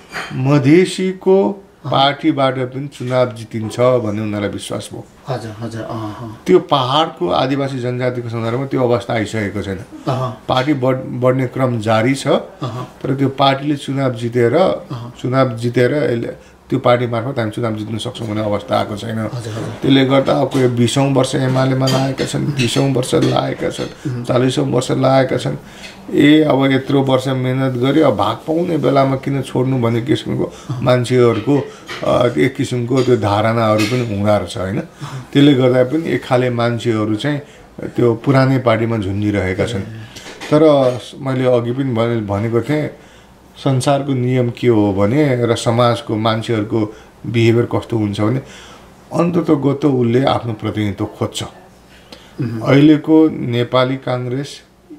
मधेसीको पार्टीबाट पनि चुनाव जितिन्छ भन्ने उनीहरूलाई विश्वास भयो। हजुर हजुर त्यो पहाडको आदिवासी जनजातिको सन्दर्भमा त्यो अवस्था आइसकेको छैन। पार्टी बढ बढ्ने क्रम जारी छ, तर त्यो पार्टीले चुनाव जितेर चुनाव जितेर त्यो पार्टी मार्फत हामी चुनाव जित्न सक्छौँ भन्ने अवस्था आएको छैन। त्यसले गर्दा अब कोही बिसौँ वर्ष एमालेमा लागेका छन्, बिसौँ वर्ष लागेका छन्, चालिसौँ वर्ष लागेका छन्। ए अब यत्रो वर्ष मेहनत गऱ्यो, अब भाग पाउने बेलामा किन छोड्नु भन्ने किसिमको मान्छेहरूको एक किसिमको त्यो धारणाहरू पनि हुँदो रहेछ होइन। त्यसले गर्दा पनि एक खाले मान्छेहरू चाहिँ त्यो पुरानै पार्टीमा झुन्डिरहेका छन्। तर मैले अघि पनि भनेको थिएँ संसारको नियम के हो भने र समाजको मान्छेहरूको बिहेभियर कस्तो हुन्छ भने अन्ततगत उसले आफ्नो प्रतिनिधित्व खोज्छ। अहिलेको नेपाली काङ्ग्रेस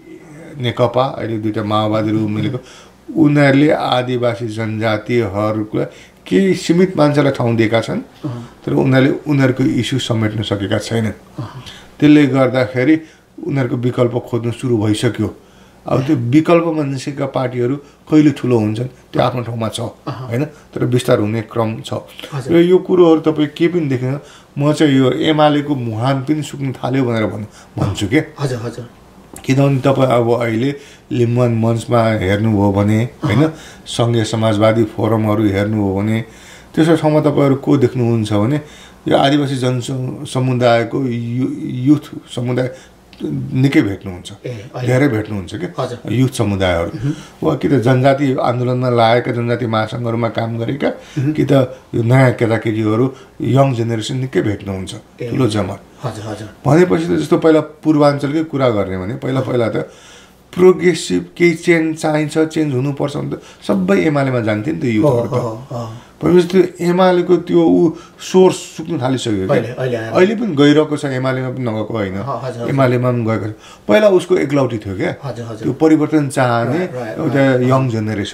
नेकपा अहिले दुईवटा माओवादीहरू मिलेको उनीहरूले आदिवासी जनजातिहरूको केही सीमित मान्छेलाई ठाउँ दिएका छन्, तर उनीहरूले उनीहरूको इस्यु समेट्न सकेका छैनन्। त्यसले गर्दाखेरि उनीहरूको विकल्प खोज्नु सुरु भइसक्यो। अब त्यो विकल्पमा निस्केका पार्टीहरू कहिले ठुलो हुन्छन् त्यो आफ्नो ठाउँमा छ होइन, तर विस्तार हुने क्रम छ। र यो कुरोहरू तपाईँ के पनि देख्दैन, म चाहिँ यो एमालेको मुहान पनि सुक्न थाल्यो भनेर भन् भन्छु के। हजुर हजुर किनभने तपाईँ अब अहिले लिम्बुवान मञ्चमा हेर्नुभयो भने होइन, सङ्घीय समाजवादी फोरमहरू हेर्नुभयो भने त्यसो ठाउँमा तपाईँहरू को देख्नुहुन्छ भने यो आदिवासी जन समुदायको यु युथ समुदाय निकै भेट्नुहुन्छ, धेरै भेट्नुहुन्छ कि युथ समुदायहरू। वा कि त जनजाति आन्दोलनमा लागेका जनजाति महासङ्घहरूमा काम गरेका कि त यो नयाँ केटाकेटीहरू यङ जेनेरेसन निकै भेट्नुहुन्छ ठुलो जमत। भनेपछि त जस्तो पहिला पूर्वाञ्चलकै कुरा गर्ने भने पहिला पहिला त प्रोग्रेसिभ केही चेन्ज चाहिन्छ, चेन्ज हुनुपर्छ भने त सबै एमालेमा जान्थ्यो नि त युथहरू त। भनेपछि त्यो एमालेको त्यो ऊ सोर्स सुक्नु थालिसक्यो क्या। अहिले पनि गइरहेको छ, एमालेमा पनि नगएको होइन, एमालेमा पनि गएको छ। पहिला उसको एकलौटी थियो क्या, त्यो परिवर्तन चाहने एउटा यङ जेनेरेसन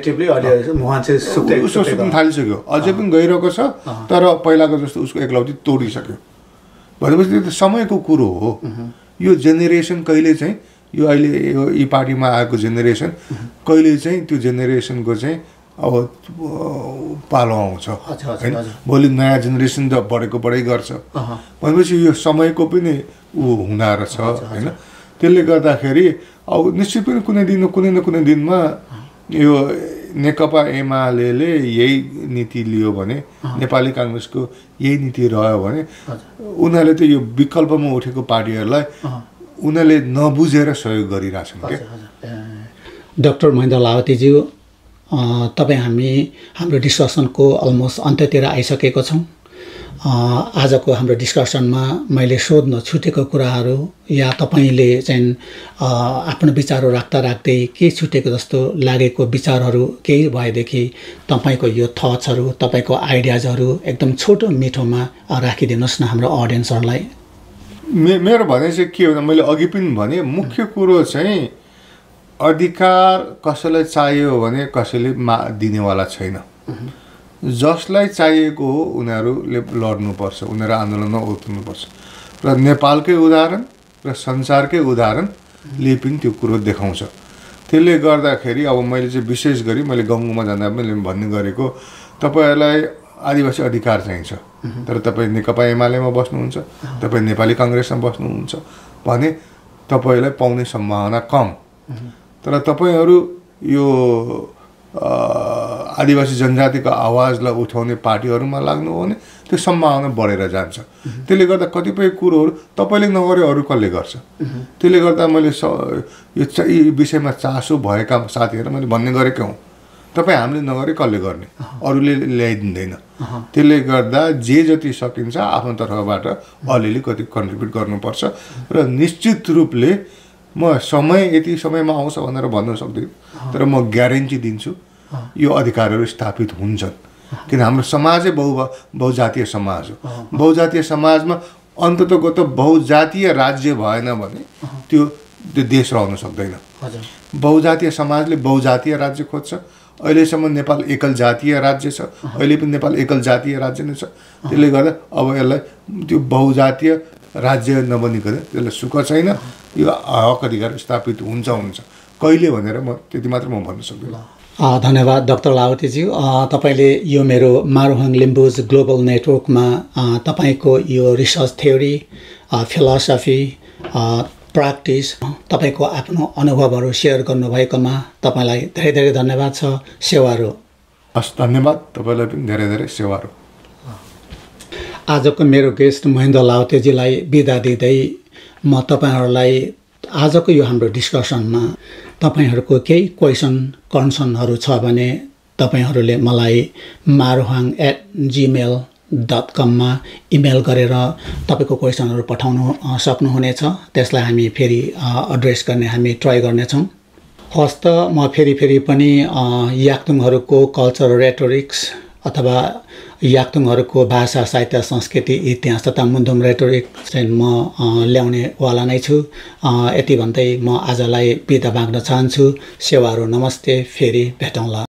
उसको सुक्नु थालिसक्यो, अझै पनि गइरहेको छ। तर पहिलाको जस्तो उसको एकलौटी तोडिसक्यो। भनेपछि त्यो त समयको कुरो हो। यो जेनेरेसन कहिले चाहिँ यो अहिले यो यी पार्टीमा आएको जेनेरेसन कहिले चाहिँ त्यो जेनेरेसनको चाहिँ अब पालो आउँछ होइन। भोलि नयाँ जेनेरेसन त बढेको बढै गर्छ भनेपछि यो समयको पनि ऊ हुँदो रहेछ होइन। त्यसले गर्दाखेरि अब निश्चित पनि कुनै दिन कुनै न कुनै दिनमा यो नेकपा एमाले यही नीति लियो भने नेपाली कांग्रेसको यही नीति रह्यो भने उनीहरूले त यो विकल्पमा उठेको पार्टीहरूलाई उनीहरूले नबुझेर सहयोग गरिरहेछन् के। डाक्टर महेन्द्र लावतीज्यू, तपाईँ हामी हाम्रो डिस्कसनको अलमोस्ट अन्त्यतिर आइसकेको छौँ। आजको हाम्रो डिस्कसनमा मैले सोध्न छुटेको कुराहरू या तपाईँले चाहिँ आफ्नो विचारहरू राख्दा राख्दै के छुटेको जस्तो लागेको विचारहरू केही भएदेखि तपाईँको यो थट्सहरू, तपाईँको आइडियाजहरू एकदम छोटो मिठोमा राखिदिनुहोस् न हाम्रो अडियन्सहरूलाई। मे मेरो भनाइ चाहिँ के हो, मैले अघि पनि भने मुख्य कुरो चाहिँ अधिकार कसैलाई चाहियो भने कसैले मा दिनेवाला छैन। जसलाई चाहिएको हो उनीहरूले लड्नुपर्छ, उनीहरू आन्दोलनमा उत्र्नुपर्छ। र नेपालकै उदाहरण र संसारकै उदाहरणले पनि त्यो कुरो देखाउँछ। त्यसले गर्दाखेरि अब मैले चाहिँ विशेष गरी मैले गाउँमा जाँदा मैले भन्ने गरेको, तपाईँहरूलाई आदिवासी अधिकार चाहिन्छ तर तपाईँ नेकपा एमालेमा बस्नुहुन्छ, तपाईँ नेपाली काङ्ग्रेसमा बस्नुहुन्छ भने तपाईँलाई पाउने सम्भावना कम। तर तपाईँहरू यो आदिवासी जनजातिको आवाजलाई उठाउने पार्टीहरूमा लाग्नु हो भने त्यो सम्भावना बढेर जान्छ। त्यसले गर्दा कतिपय कुरोहरू तपाईँले नगरे अरू कसले गर्छ। त्यसले गर्दा मैले स यो विषयमा चासो भएका साथीहरू मैले भन्ने गरेको हुँ, तपाईँ हामीले नगरे कसले गर्ने, अरूले ल्याइदिँदैन। त्यसले गर्दा जे जति सकिन्छ आफ्नो तर्फबाट अलिअलि कति कन्ट्रिब्युट गर्नुपर्छ। र निश्चित रूपले म समय यति समयमा आउँछ भनेर भन्न सक्दिनँ, तर म ग्यारेन्टी दिन्छु यो अधिकारहरू स्थापित हुन्छन्। किन हाम्रो समाजै बहु बहुजातीय समाज हो। बहुजातीय समाजमा अन्ततगत बहुजातीय राज्य भएन भने त्यो त्यो देश रहन सक्दैन। बहुजातीय समाजले बहुजातीय राज्य खोज्छ। अहिलेसम्म नेपाल एकल जातीय राज्य छ, अहिले पनि नेपाल एकल जातीय राज्य नै छ। त्यसले गर्दा अब यसलाई त्यो बहुजातीय राज्य नबनिकन त्यसलाई सुख छैन। यो हक अधिकार स्थापित हुन्छ हुन्छ कहिले भनेर म त्यति मात्र म भन्न सक्दिनँ। धन्यवाद डाक्टर लावतीज्यू। तपाईँले यो मेरो मारुहाङ लिम्बुज ग्लोबल नेटवर्कमा तपाईँको यो रिसर्च थ्योरी, फिलोसफी, प्र्याक्टिस, तपाईँको आफ्नो अनुभवहरू सेयर गर्नुभएकोमा तपाईँलाई धेरै धेरै धन्यवाद छ। सेवाहरू। हस्, धन्यवाद तपाईँलाई पनि धेरै धेरै सेवाहरू। आजको मेरो गेस्ट महेन्द्र लावतीजीलाई बिदा दिँदै म तपाईँहरूलाई आजको यो हाम्रो डिस्कसनमा तपाईँहरूको केही क्वेसन कन्सर्नहरू छ भने तपाईँहरूले मलाई मारुहाङ एट जिमेल डट कममा इमेल गरेर तपाईँको क्वेसनहरू पठाउनु सक्नुहुनेछ। त्यसलाई हामी फेरि एड्रेस गर्ने हामी ट्राई गर्नेछौँ। हस्त म फेरि फेरि पनि याक्तुङहरूको कल्चर रेटोरिक्स अथवा याक्तुङहरूको भाषा, साहित्य, संस्कृति, इतिहास तथा मुन्दुम रेटोरिक चाहिँ म ल्याउनेवाला नै छु। यति भन्दै म आजलाई बिदा माग्न चाहन्छु। सेवाहरू। नमस्ते। फेरि भेटौँला।